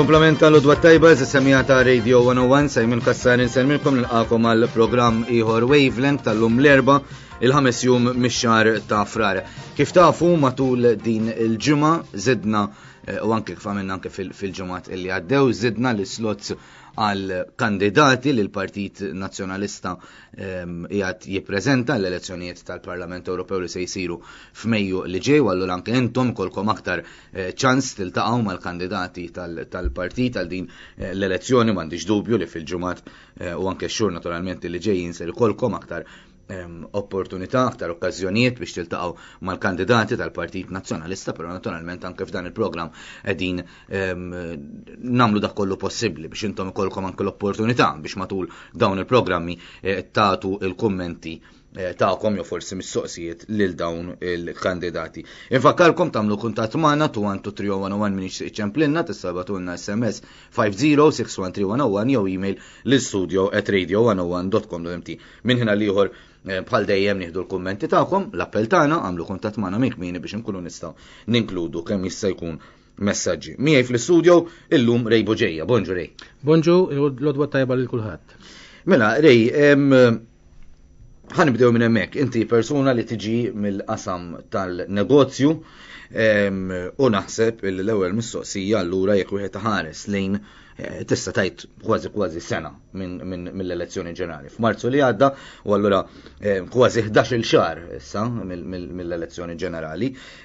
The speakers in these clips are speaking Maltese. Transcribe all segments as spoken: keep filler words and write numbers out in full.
Komplementa l-udwa tajba z-semija ta' Radio one oh one Sajmin Kassar inselmilkom nilqakom għal program iħor Wavelength tal-lum l-erba il-ħames jum mix-xahar ta' frar. Kif tafu matul din il-ġimgħa zidna u anke kif għamilna anke fil-ġimgħat illi għaddew zidna l-slots għal kandidati li l-Partit Nazzjonalista qiegħed jippreżenta l-elezzjonijiet tal-Parlament Ewropew li se jsiru f'Mejju li ġej, u allura anke intom kolkom aktar ċans tiltaqgħu mal-kandidati tal-partit għal din l-elezzjoni. M'għandix dubju li fil-ġimgħat u anke x-xhur naturalment li ġejjin se jkollkom aktar opportunità, aktar okkażjonijiet biex tiltaqgħu mal-kandidati tal-Partit Nazzjonalista, però naturalment anke f'dan il-programm qegħdin nagħmlu dak kollu possibbli biex intom ikollkom anke l-opportunità biex matul dawn il-programmi tagħtu il-kummenti tagħkom jew forsi mistoqsijiet lil dawn il-kandidati. Infakkarkom tagħmlu kuntatt magħna two one two three oh one oh one min iċċemplinna tista' tbagħtulna S M S five zero six one three one oh one jew email l-studio at radio one oh one dot com dot m t. Min ħina liħor bħal dejjem nieħdu l-kummenti tagħkom, l-appell tagħna għamlu kuntatt magħna minn kmieni biex inkunu nistgħu ninkludu kemm jista' jkun messaġġi. Miegħi fl-istudio illum Rej Boġejja. Bonġu Rej. Bonġu, l-odwa tajba lil kulħadd. Mela Rej, ħanibdew minn hemmhekk. Inti persuna li tiġi mill-qasam tal-negozju u naħseb l-ewwel mistoqsija allura jekk wieħed ħares lejn tista' tgħid kważi kważi sena minn mill-elezzjoni ġenerali. F'Marzu li għadda u allura kważi ħdax-il xahar issa mill-elezzjoni ġenerali.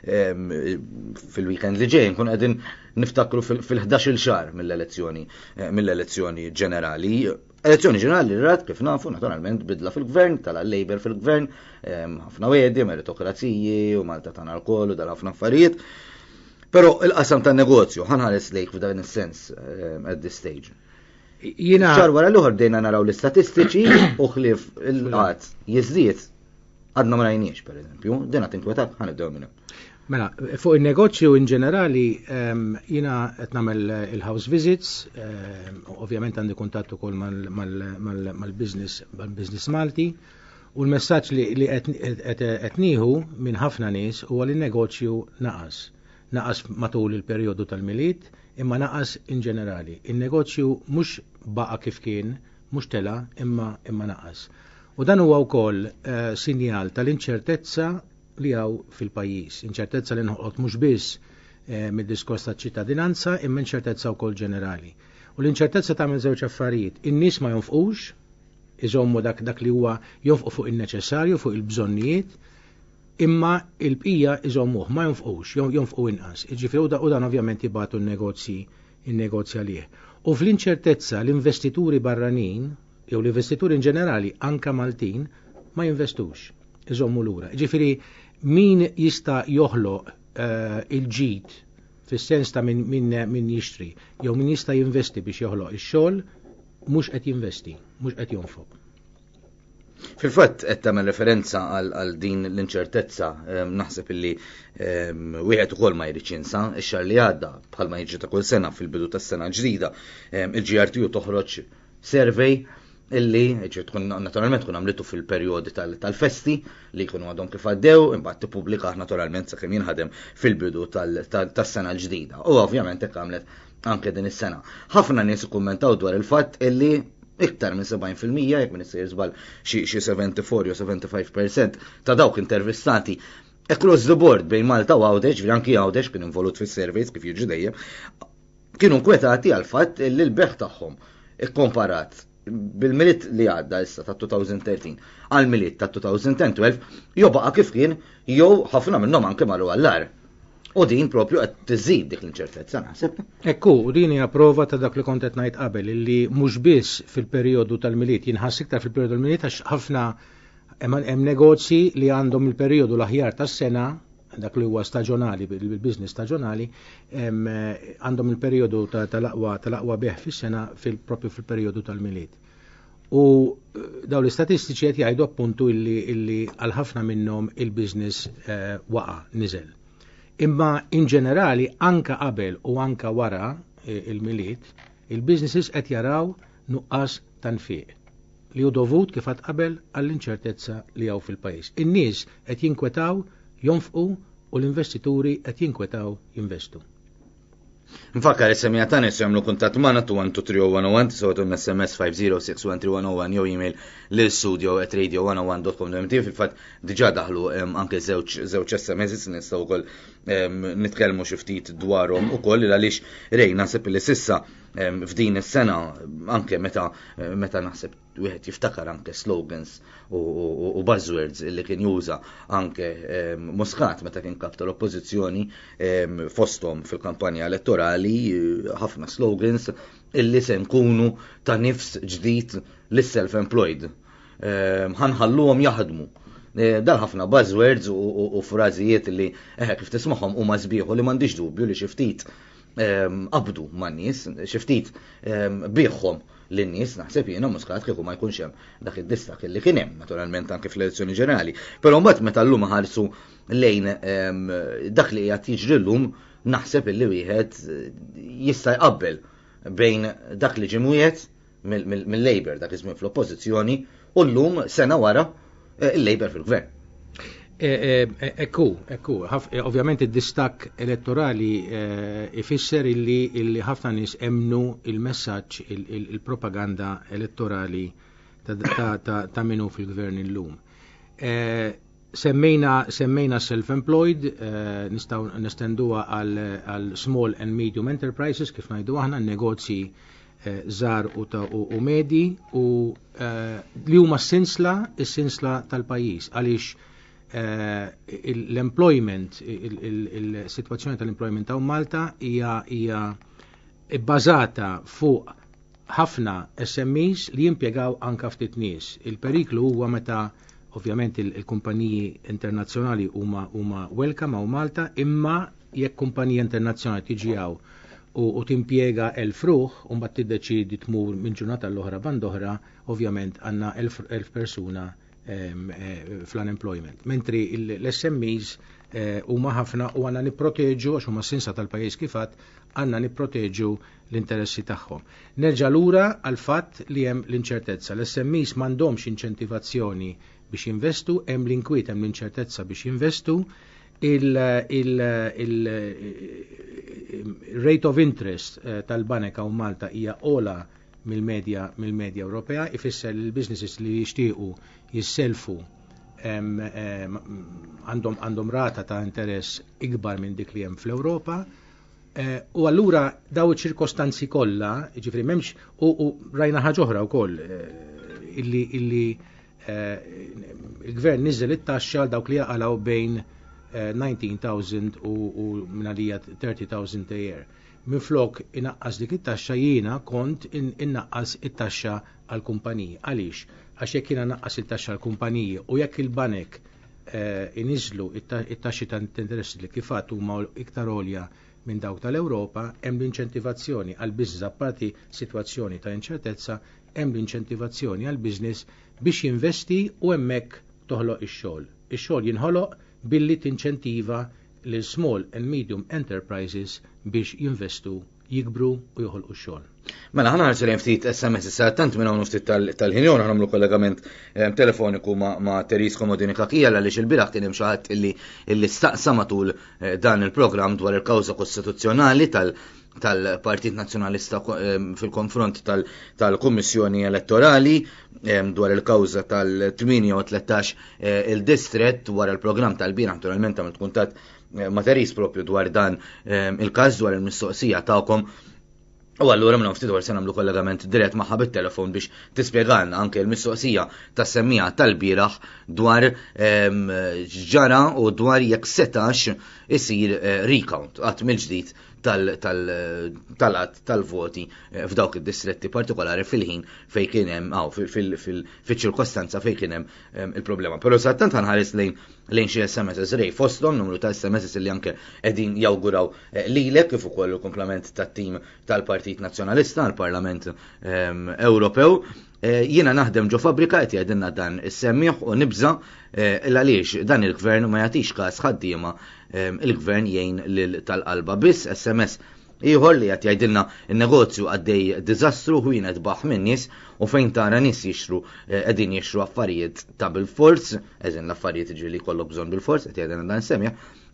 Fil-weekend li ġej nkun qegħdin niftakru fil-ħdax-il xahar mill-elezzjoni mill-elezzjoni ġenerali. Elezzjoni ġenerali rad kif nafu naturalment bidla fil-gvern, tal-Labor fil-gvern, ħafna wedi, meritokraziji u Malta tagħna l-koll u dal ħafna affarijiet. Però il-qasam tan-negozju ħanħares lejk f'dan is-sens at this stage. Jiena xar wara l-oħra dejna naraw l-istatistiċi u ħlief il-qatt jiżdied għadna ma rajniex pereżempju, dejna tinkwetak ħanibdew minn hemm. Mela, fuq il-negozju in ġenerali jiena qed nagħmel il-house visits, ovvjament għandi kuntatt ukoll mal-business mal-business Malti, u l-messaġġ li qed nieħu minn ħafna nies huwa li n-negozju naqas. Naqas matul il-perjodu tal-miliet, imma naqas in ġenerali. Il-negozju mhux baqa' kif kien, mhux tela, imma imma naqas. U dan huwa wkoll sinjal tal-inċertezza li hawn fil-pajjiż. Inċertezza li nħolqot mhux biss mid-diskors taċ-ċittadinanza, imma inċertezza wkoll ġenerali. U l-inċertezza tagħmel żewġ affarijiet. In-nies ma jonfqux, iżommu dak dak li huwa jonfqu fuq il-neċessarju, fuq il-bżonnijiet, imma il-bqija iżommuh ma jonfqux, jonfqu inqas. Jiġifieri u dan ovvjament jibgħatu n-negozji in-negozja lih. U fl-inċertezza l-investituri barranin jew l-investituri in ġenerali anke Maltin ma jinvestux, iżommu lura. Jiġifieri min jista' joħloq il-ġid fis-sens ta' min min jixtri jew min jista' jinvesti biex joħloq ix-xogħol mhux qed jinvesti, mhux qed jonfoq. Fil-fatt qed tagħmel referenza għal din l-inċertezza, naħseb illi wieħed ukoll ma jridx jinsa x-xahar li għadda bħalma jiġri ta' kull sena fil-bidu tas-sena ġdida il-G R T U toħroġ survey illi tkun naturalment tkun għamlitu fil-perjodi tal-festi li jkunu għadhom kif għaddew, imbagħad tippubblikaħ naturalment sakemm jinħadem fil-bidu tas-sena l-ġdida. U ovvjament hekk għamlet anke din is-sena. Ħafna nies ikkummentaw dwar il-fatt illi iktar minn sebgħin fil-mija jekk min issir żball xi seventy-four jew seventy-five percent ta' dawk intervistati across the board bejn Malta u Għawdex, anki Għawdex kien involut fis-surveys kif jiġri dejjem, kienu nkwetati għal fatt li l-beħ tagħhom ikkomparat bil-miliet li għadda issa ta' two thousand thirteen għal miliet ta' two thousand twelve jew baqa' kif kien jew ħafna minnhom anke marru għall-ar. U din propju qed tiżid dik l-inċertezza naħseb. Ekku, din hija prova ta' dak li kont qed ngħid qabel illi mhux biss fil-perjodu tal-miliet, jinħass iktar fil-perjodu tal-miliet għax ħafna hemm negozji li għandhom il-perjodu l-aħjar tas-sena, dak li huwa staġjonali, bil-business staġjonali, għandhom il-perjodu tal-aqwa tal-aqwa beħ fis-sena propju fil-perjodu tal-miliet. U daw l-istatistiċi qed jgħidu appuntu illi għal ħafna minnhom il-business waqa' niżel. Imma in ġenerali anka qabel u anka wara il-miliet, il-businesses qed jaraw nuqqas tanfiq li hu dovut kif qatt qabel għall-inċertezza li hawn fil-pajjiż. In-nies qed jinkwetaw jonfqu u l-investituri qed jinkwetaw jinvestu. Nfakkar is-semija tagħna jistgħu jagħmlu kuntatt magħna two one two three oh one oh one tisgħu S M S five zero six one three one oh one jew email lil studio at radio one oh one dot com dot m t. Fil-fatt diġà daħlu anke żewġ żewġ S M S nistgħu wkoll nitkellmu xi ftit dwarhom ukoll għaliex rej naħseb li sissa f'din is-sena anke meta meta naħseb wieħed jiftakar anke slogans u buzzwords li kien juża anke Muscat meta kien kap tal-oppożizzjoni fosthom fil-kampanja elettorali ħafna slogans illi se nkunu ta' nifs ġdid lis-self-employed. Ħanħalluhom jaħdmu. Dal ħafna buzzwords u frażijiet li kif tismagħhom huma sbieħu li m'għandix dubju li xi ftit qabdu man-nies, xi ftit bieħhom lin-nies naħseb jiena Muscat kieku ma jkunx hemm dak id-distak illi kien hemm naturalment anke fl-elezzjoni ġenerali. Però mbagħad meta llum ħarsu lejn dak li qed jiġri llum naħseb illi wieħed jista' jqabbel bejn dak li ġimwiet mill-Labour dak iż-żmien fl-oppożizzjoni u llum sena wara il-Labour fil-gvern. Ekku, ekku, ovvjament id-distak elettorali ifisser illi ħafna nies emnu il-messaġġ il-propaganda elettorali ta' minnu fil-gvern illum. Semmejna self-employed, nistgħu nestenduha għal small and medium enterprises kif ngħidu aħna negozji żgħar u medji u li huma s-sinsla is-sinsla tal-pajjiż għaliex l-employment, il-situazzjoni tal-employment ta' Malta hija bbażata fuq ħafna S M Es li jimpjegaw anke ftit nies. Il-periklu huwa meta ovvjament il-kumpaniji internazzjonali huma huma welcome għaw Malta, imma jekk kumpanija internazzjonali tiġi hawn u timpjega elf ruħ u mbagħad tiddeċidi tmur minn ġurnata l-oħra band oħra, ovvjament għandna elf persuna fl-unemployment. Mentri l-S M Es huma ħafna u għandna nipproteġu għax huma s-sinsa tal-pajjiż kif għadd għandna nipproteġu l-interessi tagħhom. Nerġa' lura għal fatt li hemm l-inċertezza. L-S M Es m'għandhomx inċentivazzjoni biex jinvestu, hemm l-inkwiet hemm l-inċertezza biex jinvestu, il-rate of interest tal-banek hawn Malta hija ola mill-medja mill-medja Ewropea, ifisser li l-businesses li jixtiequ jisselfu għandhom għandhom rata ta' interess ikbar minn dik li hemm fl-Ewropa. U allura daw iċ-ċirkostanzi kollha, jiġifieri m'hemmx u rajna ħaġa oħra wkoll illi illi il-gvern niżel it-taxxa għal dawk li jaqalgħu bejn nineteen thousand u mingħalija thirty thousand a year. Minflok inaqqas dik it-taxxa jiena kont innaqqas it-taxxa għall kumpaniji. Għaliex? Għax jekk jiena naqqas it-taxxa għall kumpaniji u jekk il-banek iniżlu it-taxxi ta' interessi li kif għad huma iktar għolja minn dawk tal-Ewropa, hemm l-inċentivazzjoni għall business apparti sitwazzjoni ta' inċertezza, hemm l-inċentivazzjoni għall business biex jinvesti u hemmhekk toħloq ix-xogħol. Ix-xogħol jinħoloq billi tinċentiva lil small and medium enterprises biex jinvestu, jikbru u joħolqu x-xogħol. Mela ħana ħarġu ftit S M S issa tant minn hawn ftit tal-ħinjon nagħmlu kollegament telefoniku ma' Teris Komodini Kakija għaliex il-bieraħ kien hemm xi ħadd illi staqsa matul dan il-programm dwar il-kawża kostituzzjonali tal-Partit Nazzjonalista fil-konfront tal-Kummissjoni Elettorali dwar il-kawża tal-tminja u tletax il-distrett wara l-programm tal-bieraħ naturalment għamilt kuntatt ma' Teris propju dwar dan il-każ dwar il-mistoqsija tagħkom. U allura minn ftit dwar se nagħmlu kollegament dirett magħha bit-telefon biex tispjegalna anke l-mistoqsija tas-semmija tal-bieraħ dwar ġara u dwar jekk setax isir recount qatt mill-ġdid tal-qatt tal-voti f'dawk id-distretti partikolari fil-ħin fejn kien hemm aw fil-ċirkostanza fejn kien hemm il-problema. Però sattant ħanħares lejn lejn xi S M S rej fosthom numru ta' S M S li anke qegħdin jawguraw lilek kif ukoll il-komplement tat-tim tal-Partit Nazzjonalista għall-Parlament Ewropew. Jiena naħdem ġo fabbrika qed jgħidilna dan is-semmieħ u nibża għaliex dan il-gvern ma jagħtix każ ħaddiema il-gvern jgħin lil tal-qalba biss S M S ieħor li qed jgħidilna n-negozju għaddej diżastru u jien qed baħ minn nies u fejn tara nies jixtru qegħdin jixtru affarijiet ta' bil-fors, eżin l-affarijiet ġieli jkollok bżonn bil-fors qed jgħidilna dan semmieħ.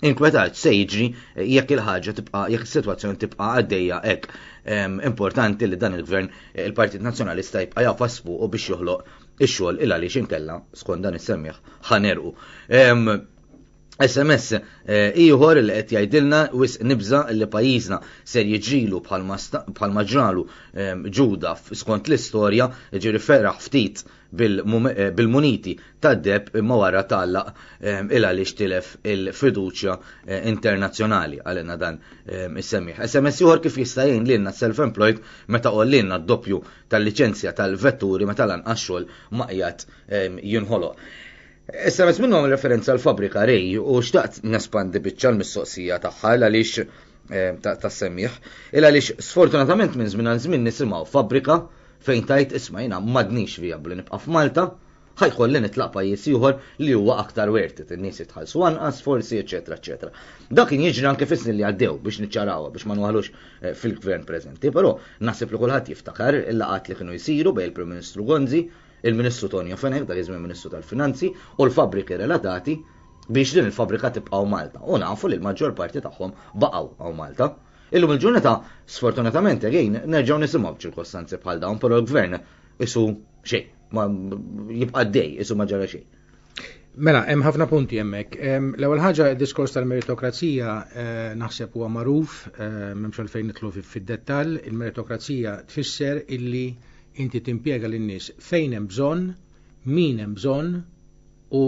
inkwetat se jiġri jekk il-ħaġa tibqa' jekk is-sitwazzjoni tibqa' għaddejja hekk. Importanti li dan il-Gvern il-Partit Nazzjonalista jibqa' jafas fuq biex joħloq ix-xogħol il għaliex inkella skont dan is-semmieħ ħanerqu. S M S ieħor li qed jgħidilna wis nibża li pajjiżna ser jiġrilu bħalma ġralu Ġuda skont l-istorja, ġieri ferraħ ftit bil-muniti tad-deb imma wara tallaq il għaliex tilef il-fiduċja internazzjonali għalina dan is-semmieħ. S M S ieħor kif jista' jgħin lilna self-employed meta qollilna d-doppju tal-liċenzja tal-vetturi meta lanqas xogħol ma qiegħed jinħoloq. Issa mes minnhom referenza għal fabrika Rej u xtaqt nespandi biċċa l-mistoqsija tagħha għaliex tas-semmieħ, il għaliex sfortunatament minn żmien għal żmien nisimgħu fabrika fejn tajt isma' jiena m'għadniex vijabbli nibqa' f'Malta, ħajkolli nitlaq pajjiż ieħor li huwa aktar wertit, in-nies jitħallsu anqas forsi eċetera eċetera. Dak kien jiġri anke fis-snin li għaddew biex niċċarawha biex ma nwaħlux fil-gvern preżenti, però naħseb li kulħadd jiftakar il-laqgħat li kienu jsiru bejn il-Prim Ministru Gonzi, il-Ministru Tonio Fenek, dak iż-żmien Ministru tal-Finanzi, u l-fabbriki relatati biex din il-fabbrika tibqgħu Malta. U nafu li l-maġġor parti tagħhom baqgħu hawn Malta. Illum il-ġurnata sfortunatament again nerġgħu nisimgħu ċirkostanzi bħal dawn, però l-gvern isu xejn, ma jibqa' dej, isu ma ġara xejn. Mela, hemm ħafna punti hemmhekk. L-ewwel ħaġa d-diskors tal-meritokrazija naħseb huwa magħruf, m'hemmx għalfejn nidħlu fid-dettall, il-meritokrazija tfisser illi inti timpjega lin-nies fejn hemm bżonn, min hemm bżonn u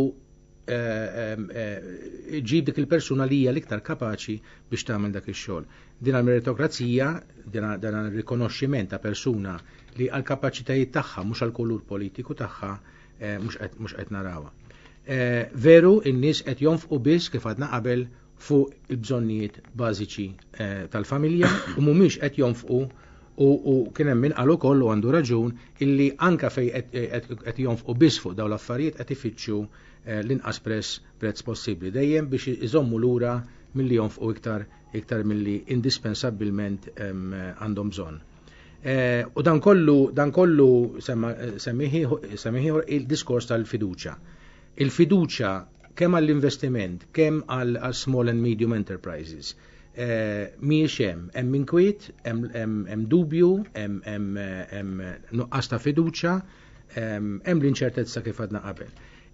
ġib dik il-persuna li hija l-iktar kapaċi biex tagħmel dak ix-xogħol. Din il-meritokrazija, din il-rikonoxximent ta' persuna li għal kapaċitajiet tagħha mhux għal kulur politiku tagħha mhux qed narawha. Veru in-nies qed jonfqu biss kif għadna qabel fuq il-bżonnijiet bażiċi tal-familja u mhumiex qed jonfqu u kien hemm min qal ukoll u għandu raġun illi anke fejn qed jonfqu biss fuq dawn l-affarijiet qed ifittxu l-inqas prezz possibbli dejjem biex iżommu lura milli jonfqu iktar iktar milli indispensabbilment għandhom bżonn. U dan kollu dan kollu semmiħi il-diskors tal-fiduċja. Il-fiduċja kemm għall-investiment, kemm għal small and medium enterprises. Miex hemm, hemm inkwiet, hemm dubju, hemm nuqqas ta' fiduċja, hemm l-inċertezza kif għadna qabel.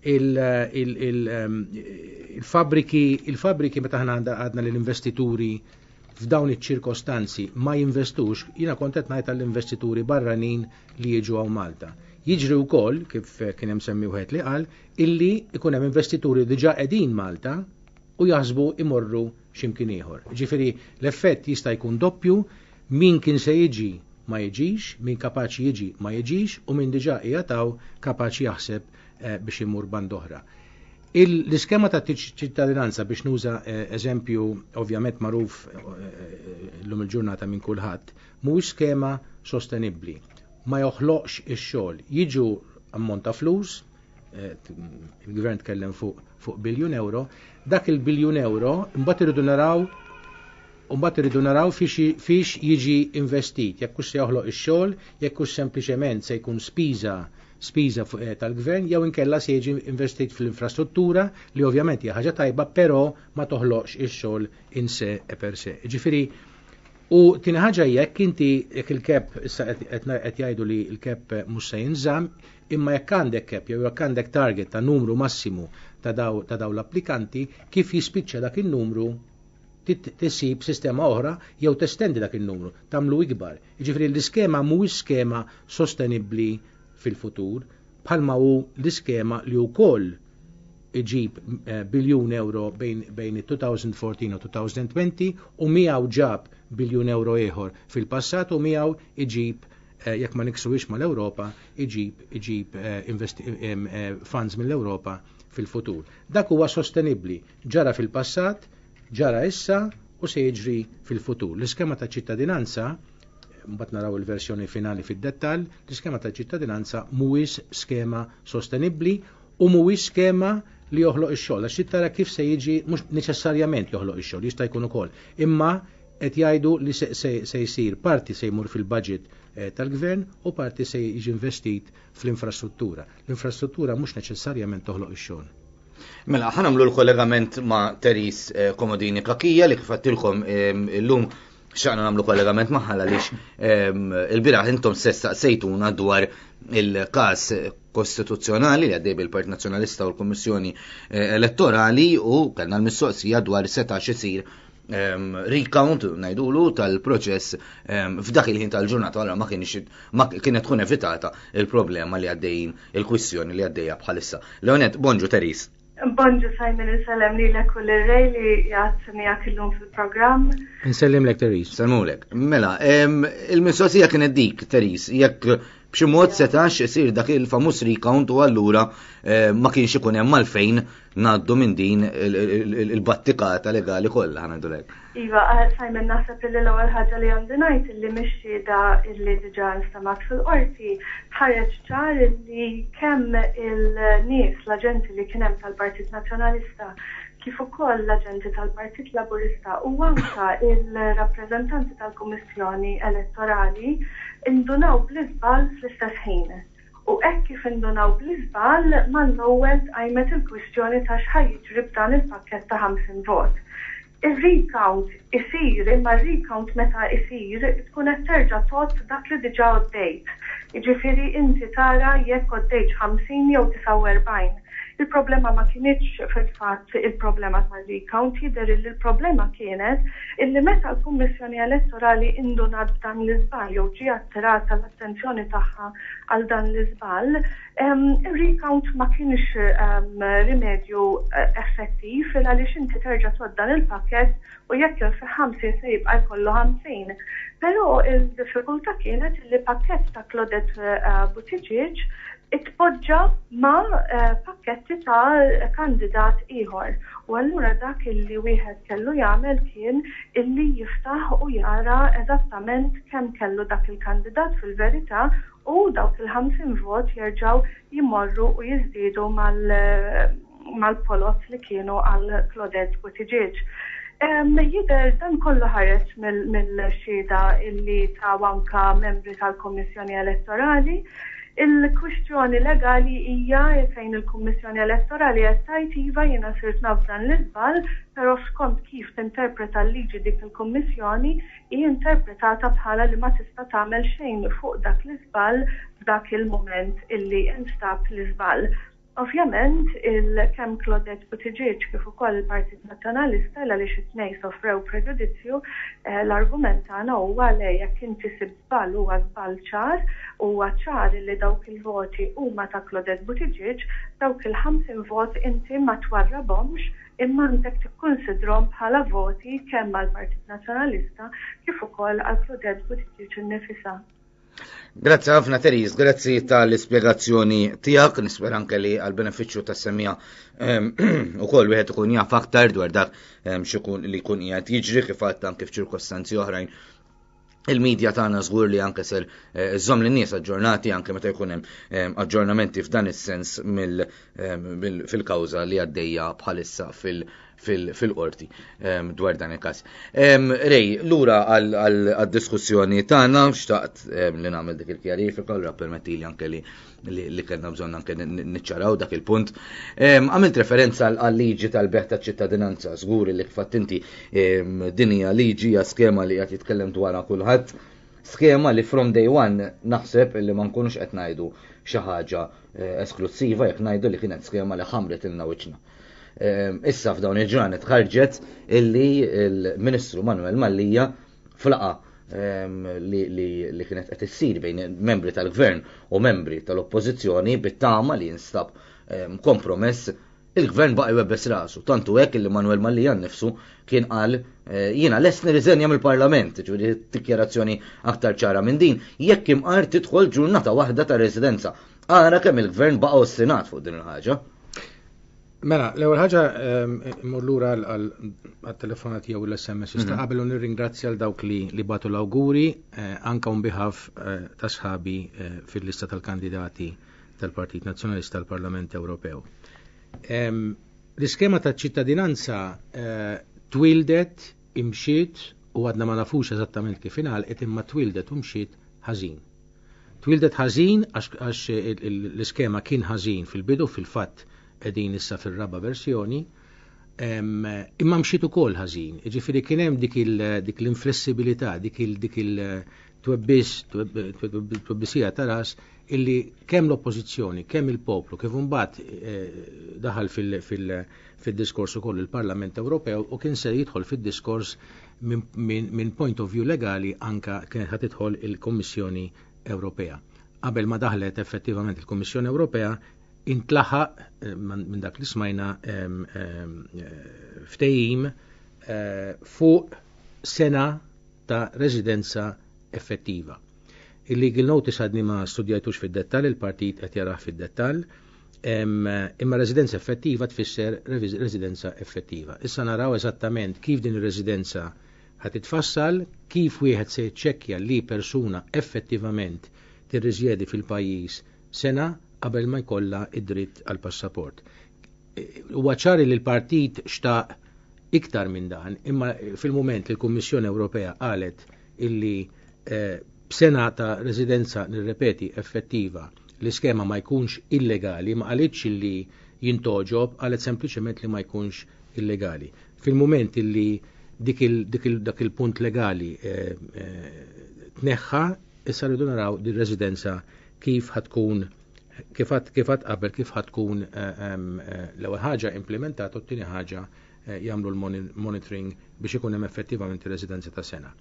Il-fabriki meta aħna għadna l-investituri f'dawn iċ-ċirkostanzi ma jinvestux, jiena kont qed ngħid għall-investituri barranin li jiġu hawn Malta. Jiġri wkoll kif kien hemm semmi wieħed li qal illi ikun hemm investituri diġà qegħdin Malta u jaħsbu imorru x'imkien ieħor. Ġifieri l-effett jista' jkun doppju, min kien se jiġi ma jiġix, min kapaċi jiġi ma jiġix u min diġà qiegħataw kapaċi jaħseb biex imur band oħra. L-iskema ta' ċittadinanza biex nuża eżempju ovvjament magħruf llum il-ġurnata minn kulħadd, mhuwiex skema sostenibbli. Ma joħloqx ix-xogħol. Jiġu ammont ta' flus, il-gvern tkellem fuq fuq biljun euro, dak il-biljun euro mbagħad iridu naraw u mbagħad iridu naraw fiex jiġi investit, jekk hux se joħloq ix-xogħol, jekk hux sempliċement se jkun spiża spiża tal-gvern jew inkella se jiġi investit fl-infrastruttura li ovvjament hija ħaġa tajba, però ma toħloqx ix-xogħol in se e per se. Ġifieri u tieni ħaġa jekk inti jekk il-kep issa qed jgħidu li l-kep mhux se jinżamm, imma jekk għandek kep jew jekk għandek target ta' numru massimu ta' daw ta' daw l-applikanti, kif jispiċċa dak in-numru tisib sistema oħra jew testendi dak in-numru, tagħmlu ikbar. Jiġifieri l-iskema mhuwiex skema sostenibbli fil-futur, bħalma hu l-iskema li wkoll iġib biljun euro bejn bejn il-twenty fourteen u twenty twenty u miegħu ġab biljun euro ieħor fil-passat u miegħu iġib jekk ma niksuwix mal-Ewropa iġib iġib funds mill-Ewropa fil-futur. Dak huwa sostenibbli, ġara fil-passat, ġara issa u se jiġri fil-futur. L-iskema ta' ċittadinanza, mbagħad naraw il-versjoni finali fid-dettall, l-iskema ta' ċittadinanza mhuwiex skema sostenibbli u mhuwiex skema li joħloq ix-xogħol. Għax tara kif se jiġi mhux neċessarjament joħloq ix-xogħol, jista' jkun ukoll. Imma qed jgħidu li se jsir parti se jmur fil-budget tal-gvern u parti se jiġi investit fl-infrastruttura. L-infrastruttura mhux neċessarjament toħloq ix-xogħol. Mela, ħanamlu l-kollegament ma' Teris Komodini Kakija li kifattilkom illum xaqna namlu kollegament maħħala lix il-biraħ intom sessa sejtuna dwar il-kas kostituzzjonali li għaddej bil-Partit Nazzjonalista u l-Kommissjoni Elettorali u kellna l-mistoqsija dwar setax isir recount najdulu tal-proċess f'dak il-ħin tal-ġurnata għalla ma kienet tkun evitata il-problema li għaddejjin il-kwissjoni li għaddejja bħalissa. Leonet, bonġu Teris. Bonġu Simon, inselem li l-ek u l-rej li jgħatsini għak il-lum fil-program. Insellim lek Teris. Salmulek. Mela, il-mistoqsija kienet dik Teris, jekk b'xi mod setax isir dak il-famus recount u allura ma kienx ikun hemm malfejn ngħaddu minn din il-battikata legali kollha ħanadulek. Iva, Simon, naħseb li l-ewwel ħaġa li għandi ngħid illi mixxieda illi diġà nstamat fil-qorti ħareġ ċar illi kemm il-nies l-aġenti li kien hemm tal-Partit Nazzjonalista kif ukoll l-aġenti tal-Partit Laburista u anke il-rappreżentanti tal-Kummissjoni Elettorali indunaw bl-iżbal fl-istess ħin. U hekk kif indunaw bl-iżbal mal-ewwel qajmet il-kwistjoni ta' x'ħaj jiġri b'dan il-pakkett ta' ħamsin vot. Ir-recount isir, imma r-recount meta isir tkun qed terġa' tot dak li diġà għoddejt. Jiġifieri inti tara jekk għoddejt ħamsin jew tisa' u erbgħin. Il-problema ma kienieċ fil-fatt il-problema tal-recount, jidher li l-problema kienet illi meta l-Kummissjoni Elettorali indunat dan l-iżbal jew ġie attirata l-attenzjoni tagħha għal dan l-iżbal, il-recount ma kienx rimedju effettiv għaliex inti terġa' tgħod dan il-pakkett u jekk fi ħamsin se jibqa' jkollu ħamsin. Però il-diffikultà kienet li pakkett ta' Claudette Buttigieg itpoġġa ma' pakketti ta' kandidat ieħor. U allura dak illi wieħed kellu jagħmel kien illi jiftaħ u jara eżattament kemm kellu dak il-kandidat fil-verità u dawk il-ħamsin vot jerġgħu jmorru u jiżdiedu mal-polot li kienu għal Claudette Buttigieg. Jider dan kollu ħareġ mill-xhieda illi ta' anke membri tal-Kummissjoni Elettorali. Il-kwistjoni legali hija fejn il-Kummissjoni Elettorali qed tgħid iva jiena sirt naf dan l-iżbal, però skont kif tinterpreta l-liġi dik il-Kummissjoni hija interpretata bħala li ma tista' tagħmel xejn fuq dak l-iżbal f'dak il-mument illi instab l-iżbal. Ovvjament, il-kemm Claudette Buttigieg kif ukoll il-Partit Nazzjonalista għaliex it-tnejn sofrew preġudizzju, l-argument tagħna huwa li jekk inti sib żball huwa żball ċar huwa ċar li dawk il-voti huma ta' Claudette Buttigieg, dawk il-ħamsin vot inti ma twarrabhomx imma għandek tikkunsidrhom bħala voti kemm għall-Partit Nazzjonalista kif ukoll għal Claudette Buttigieg innifisha. Grazzi ħafna Teris, grazzi tal-ispjegazzjoni tiegħek, nispera anke li għall-benefiċċju tas-semija ukoll wieħed ikun jaf aktar dwar dak x'ikun li jkun qiegħed jiġri kif għadt anke f'ċirkostanzi oħrajn. Il-medja tagħna żgur li anke ser żomm lin-nies aġġornati anke meta jkun hemm aġġornamenti f'dan is-sens fil-kawża li għaddejja bħalissa fil- fil-qorti dwar dan il-każ. Rej, lura għal-diskussjoni tagħna xtaqt li nagħmel dik il-kjarifika u rappermettili anke li li kellna bżonn anke niċċaraw dak il-punt. Għamilt referenza għal-liġi tal-beħ taċ-ċittadinanza, żgur li kif inti din hija liġi hija skema li qed jitkellem dwarha kulħadd, skema li from day one naħseb li ma nkunux qed ngħidu xi ħaġa esklusiva jekk ngħidu li kienet skema li ħamret ilna wiċċna. Issa f'dawn il-ġranet ħarġet illi il-Ministru Manuel Mallija flaqa li kienet qed issir bejn membri tal-Gvern u membri tal-Oppożizzjoni bit-tama li jinstab kompromess, il-Gvern baqa' jwebbes rasu. Tantu hekk illi Manuel Mallija nnifsu kien qal jiena lest nirriżenja mill-Parlament, ġifieri dikjarazzjoni aktar ċara minn din, jekk imqar tidħol ġurnata waħda ta' residenza. Ara kemm il-Gvern baqa' ostinat fuq din il-ħaġa. Mela, l-ewwel ħaġa mmur lura għat-telefonat jew l-S M S issa qabel u nirringrazzja għal dawk li li batu l-awguri anke on behalf ta' sħabi fil-lista tal-kandidati tal-Partit Nazzjonalista tal-Parlament Ewropew. L-iskema ta' ċittadinanza twildet, imxiet u għadna ma nafux eżattament kif ingħalqet imma twildet u mxiet ħażin. Twildet ħażin għax l-iskema kien ħażin fil-bidu fil-fatt qegħdin issa fir-raba versjoni, imma mxiet ukoll ħażin. Ġifieri kien hemm dik l-inflessibilità, dik il-twebbisija ta' ras illi kemm l-oppożizzjoni, kemm il-poplu, kif imbagħad daħal fil-diskors ukoll il-Parlament Ewropew u kien se jidħol fid-diskors minn point of view legali anka kienet ħad tidħol il-Kummissjoni Ewropea. Qabel ma daħlet effettivament il-Kummissjoni Ewropea intlaħaq minn dak li smajna ftehim fuq sena ta' residenza effettiva. Il-legal notice għadni ma studjajtux fid-dettall, il-partit qed jarah fid-dettall, imma residenza effettiva tfisser residenza effettiva. Issa naraw eżattament kif din ir-residenza ħad titfassal, kif wieħed se jċekkja li persuna effettivament tirriżjedi fil-pajjiż sena qabel ma jkollha id-dritt għal passaport. Huwa ċari li l-partit xtaq iktar minn dan, imma fil-mument li l-Kummissjoni Ewropea qalet illi b'sena ta' residenza nirrepeti effettiva l-iskema ma jkunx illegali, ma qalitx illi jintoġob, qalet sempliċement li ma jkunx illegali. Fil-mument illi dak il-punt legali tneħħa, issa rridu naraw din residenza kif ħatkun kif ħadd qabel kif ħatkun l-ewwel ħaġa implementata u t-tieni ħaġa jagħmlu l-monitoring biex ikun hemm effettivament ir-residenza ta' sena.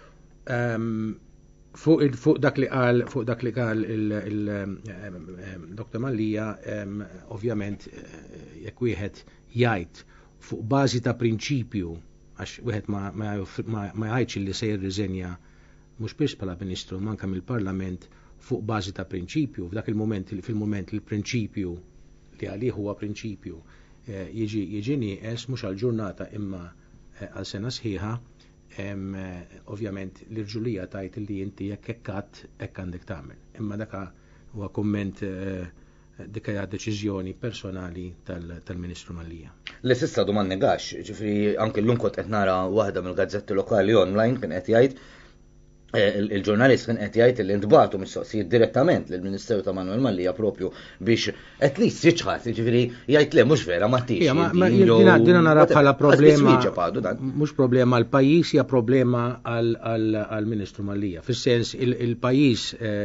Fuq dak li qal fuq dak li qal il-Doktor Mallija, ovvjament jekk wieħed jgħid fuq bażi ta' prinċipju għax wieħed ma jgħidx li se jirriżenja mhux biss bħala Ministru manka mill-Parlament fuq bażi ta' prinċipju, f'dak il-moment fil-moment il-prinċipju li għalih huwa prinċipju jiġi nieqes mhux għal ġurnata imma għal sena sħiħa, ovvjament l-irġulija tajt li inti jekk hekk hekk għandek tagħmel. Imma dak huwa kumment dik hija deċiżjoni personali tal-Ministru Mallija. Li s'issa du ma nnegax, ġifieri anke llum kont qed nara waħda mill-gazzetti lokali online kien qed jgħid il-ġurnalist kien qed jgħid li ntbagħtu mistoqsijiet direttament lill-Ministeru ta' Manuel Mallija propju biex at least jiċħad, jiġifieri jgħid le mhux vera ma tix. Dina nara bħala problema mhux problema għall pajjiż hija problema għall-Ministru Mallija. Fis-sens il-pajjiż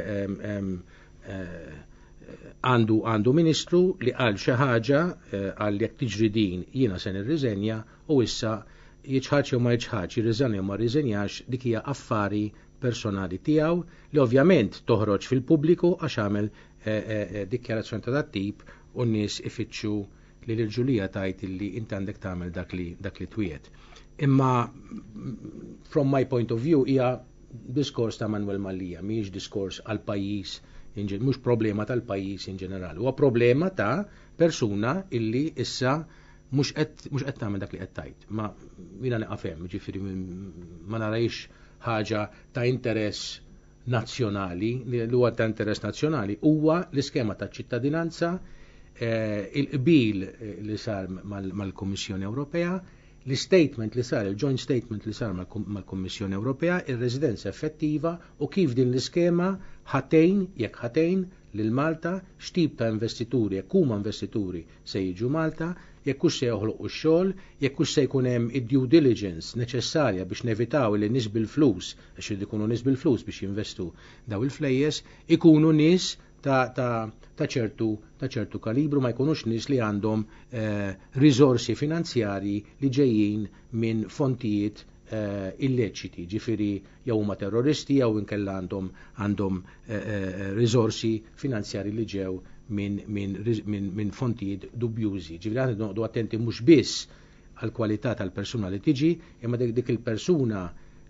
għandu ministru li qal xi ħaġa għal jekk tiġri din jiena se nirriżenja u issa jiġħaġ jew ma jiġħaġ, jirriżenja jew ma jirriżenjax dik hija affari personali tiegħu li ovvjament toħroġ fil-pubbliku għax għamel dikjarazzjoni ta' dat-tip u n-nies ifittxu li l-irġulija tajt li inti għandek tagħmel dak li dak li twiet. Imma from my point of view hija diskors ta' Manuel Mallija, mhijiex diskors għal pajjiż, mhux problema tal-pajjiż in ġenerali, huwa problema ta' persuna illi issa mhux qed tagħmel dak li qed tajt. Ma jiena naqafhem, ġifieri ma narajx ħaġa ta' interess nazzjonali, li huwa ta' interess nazzjonali huwa l-iskema ta' ċittadinanza, il-qbil li sar mal-Kummissjoni Ewropea, l-statement li sar, il-joint statement li sar mal-Kummissjoni Ewropea, ir-residenza effettiva u kif din l-iskema ħatejn jekk ħatejn lil Malta, x'tip ta' investituri, jekk huma investituri se jiġu Malta, jekk hux se joħloqu x-xogħol, jekk hux se jkun hemm id-due diligence neċessarja biex nevitaw li nies bil-flus, għax irid ikunu nies bil-flus biex jinvestu daw il-flejjes, ikunu nies ta' ċertu ta' ċertu kalibru, ma jkunux nies li għandhom riżorsi finanzjarji li ġejjin minn fontijiet illeċiti, ġifieri jew huma terroristi jew inkella għandhom għandhom riżorsi finanzjarji li ġew minn fontijiet dubjużi. Ġifieri għandhom noqgħdu attenti mhux biss għall kwalità tal-persuna li tiġi, imma dik il-persuna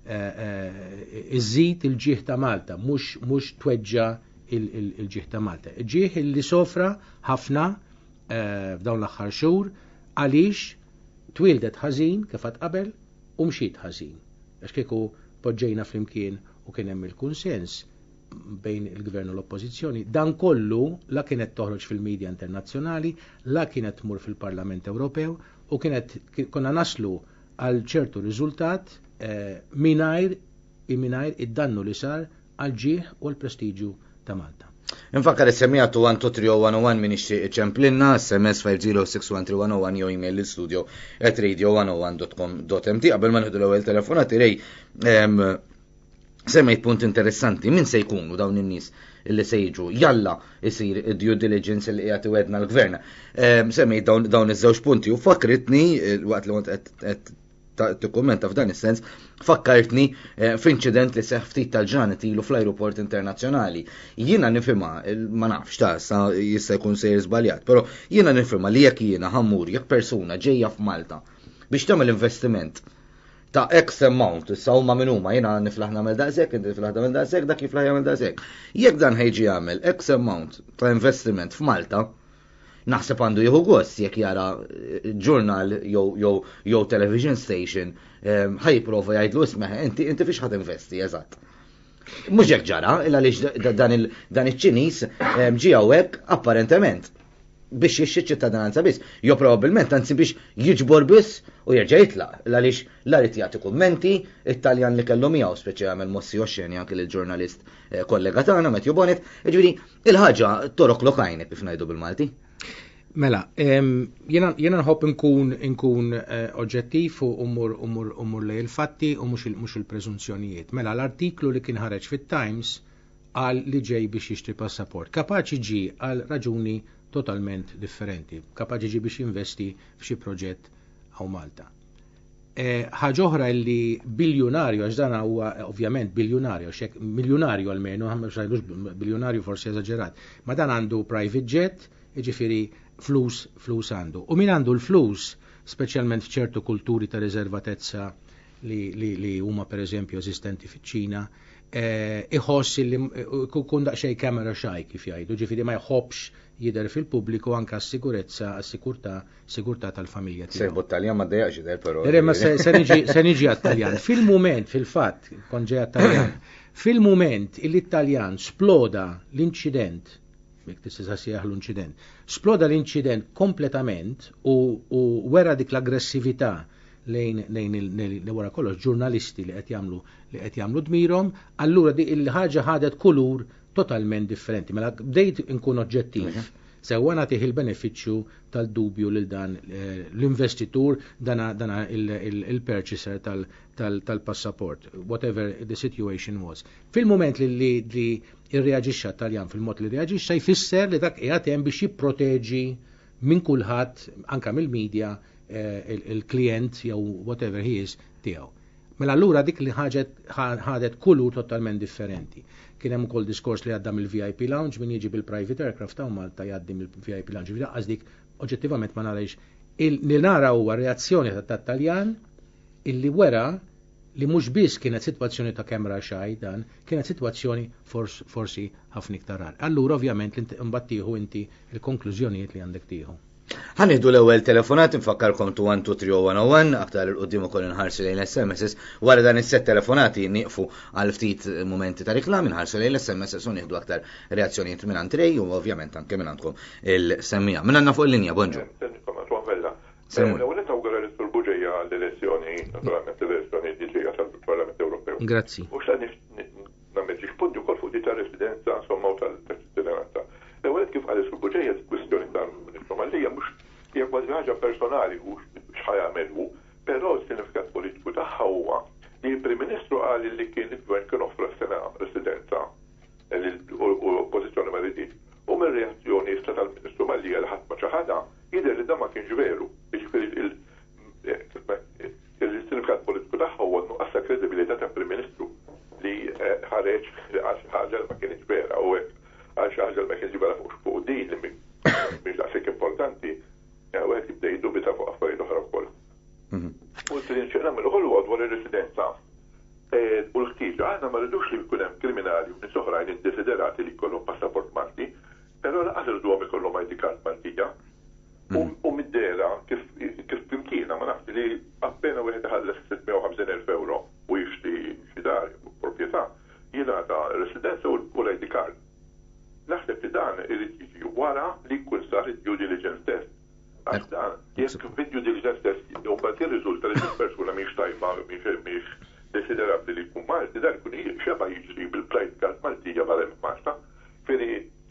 iżżid il-ġieħ ta' Malta, mhux tweġġa il-ġieħ ta' Malta. Il-ġieħ li sofra ħafna f'dawn l-aħħar xhur għaliex twildet ħażin kif qatt qabel u mxiet ħażin. Għax kieku poġġejna flimkien u kien hemm il-kunsens bejn il-gvern u l-oppożizzjoni, dan kollu la kienet toħroġ fil-medja internazzjonali, la kienet tmur fil-Parlament Ewropew u kienet konna naslu għal ċertu riżultat mingħajr mingħajr id-dannu li sar għal ġieħ u l-prestiġju ta' Malta. Infakkar is-semmijatu one two three zero one zero one min ixtieq iċemplinna, S M S five zero six one three one zero one jew email l-studio at radio one oh one dot com dot m t. Qabel ma nieħdu l-ewwel telefonat irej semmejt punt interessanti, min se jkunu dawn in-nies illi se jiġu jalla jsir due diligence li qiegħed iwedna l-gvern. Semmejt dawn iż-żewġ punti u fakritni waqt li qed tikkummenta f'dan is-sens, fakkartni f'inċident li seħħ ftit tal-ġranet ilu fl-ajruport internazzjonali. Jiena nifhimha, ma nafx ta' sa jista' jkun sejr żbaljat, però jiena nifhimha li jekk jiena ħammur jekk persuna ġejja f'Malta biex tagħmel investiment ta' X amount, issa huma minn huma jiena niflaħ nagħmel daqshekk, inti niflaħ nagħmel daqshekk, dak jiflaħ jagħmel daqshekk. Jekk dan ħejġi jagħmel X amount ta' investiment f'Malta, naħseb għandu jieħu gost jekk jara ġurnal jew television station ħajprova jgħidlu ismeħ inti inti fiex ħad investi eżatt. Mhux hekk ġara, illa għaliex dan iċ-Ċiniż ġie hawnhekk apparentement biex jixxi ċittadinanza biss, jew probabbilment anzi biex jiġbor biss u jerġa' jitlaq għaliex l-arid jagħti kummenti it-Taljan li kellu miegħu speċjalment Mossi Oxxeni anke lill-ġurnalist kollega tagħna Matthew Bonnet, jiġifieri il-ħaġa torok lokajnek kif ngħidu bil-Malti. Mela, jena nħobb nkun nkun oġġettiv u umur umur umur lej il-fatti u mhux il-preżunzjonijiet. Mela, l-artiklu li kien ħareġ fit-Times għal li ġej biex jixtri passaport. Kapaċi ġi għal raġuni totalment differenti. Kapaċi ġi biex investi f'xi proġett għaw Malta. Ħaġa oħra li biljonarju, għax dan huwa ovvjament biljonarju, xek miljonarju almenu, biljonarju forsi eżaġerat, ma dan għandu private jet, jiġifieri flus flus għandu. U min għandu l-flus, speċjalment f'ċertu kulturi ta' riservatezza li li li huma pereżempju eżistenti fiċ-Ċina, iħoss li kun daqsxejn camera shy kif jgħidu, ġifieri ma jħobbx jidher fil-pubbliku anke għas-sigurezza, għas-sikurtà, sigurtà tal-familja tiegħu. Sejbu Taljan ma ddejjaqx jidher però. Ma se niġi għat-Taljan. Fil-mument, fil-fatt, kon ġej għat-Taljan, fil-mument il Taljan sploda l-inċident, mek tista' sejjaħ l-inċident, sploda l-inċident kompletament u wera dik l-aggressività lejn lejn wara kollox ġurnalisti li qed jagħmlu li qed jagħmlu dmirhom, allura di il-ħaġa ħadet kulur totalment differenti. Mela bdejt inkun oġġettiv. Sewwa nagħtih il-benefiċċju tal-dubju lil dan l-investitur dana dana il-purchaser tal-passaport, whatever the situation was. Fil-mument li li irreaġixxa Taljan fil-mod li reaġixxa jfisser li dak qiegħed hemm biex jipproteġi minn kulħadd anke mill-medja il-klient jew whatever he is tiegħu. Mela allura dik li ħadet kulur totalment differenti. Kien hemm ukoll diskors li għadda mill-V I P lounge min jiġi bil-private aircraft ta' Malta jgħaddi mill-V I P lounge. Ġifieri dik oġġettivament ma narajx li nara huwa reazzjoni tat-Taljan illi wera li mhux biss kienet sitwazzjoni ta' camera shy dan, kienet sitwazzjoni forsi ħafna iktar rar. Allura ovvjament imbagħad tieħu inti il-konklużjonijiet li għandek tieħu. Ħanidu l-ewwel telefonat infakkarkom tu one two three zero one zero one aktar il-qudiem ukoll inħarsu lejn S M S wara dan is-set telefonati nieqfu għal ftit momenti ta' riklam inħarsu lejn S M S u nieħdu aktar reazzjonijiet minn Andrej u ovvjament anke minn għandkom il-semmija. Min għandna fuq il-linja, bonġu. L-ewwel nawgura l-Sur Buġejja għall-elezzjoni, naturalment l-elezzjoni li ġejja tal-Parlament Ewropew. Grazzi. U x'dan nagħmel xi punti wkoll fuq di ta' residenza insomma u tal-ċittadinanza. L-ewwel kif qal is-Sur Buġejja kwistjoni tal-Somalija mhux hija kważi ħaġa personali u x'ħajamelu, però s-sinifikat politiku tagħha huwa li l-Prim Ministru qal li kien il-Gvern kien offra s-sena residenza u l-oppożizzjoni ma rridit. U mir-reazzjoni issa tal-Ministru Malija li ħadd ma ċaħada jidher li dan ma kienx veru. Il-sinifikat politiku tagħha huwa nuqqas ta' kredibilità tal-Prim Ministru li ħareġ għal xi ħaġa li ma kienx vera u għal xi ħaġa li ma kienx vera fuq din li mhix daqshekk importanti. Għawet jibda jiddubita fuq affarijiet oħra wkoll. U l-trinċi nagħmel ukoll huwa dwar ir-residenza. U l-ħtieġa aħna ma rridux li jkun hemm kriminali u nies oħrajn iddesiderati li jkollhom passaport Malti, però laqas irduhom ikollhom I D card Maltija. U mid-dera kif flimkiena ma nafx li appena wieħed iħalles sitt mija u ħamsin elf euro u jixtri xi dar proprjetà jingħata residenza u l-I D card. Naħseb li dan irid jiġi wara li jkun sar id-due diligence test. Għax dan, jekk id-due diligence test u mbagħad jirriżulta li l-persuna mhix tajba mhix desiderabbli li jkun Malti, dan ikun xeba jiġri bil-private card Maltija barra Malta. Fieri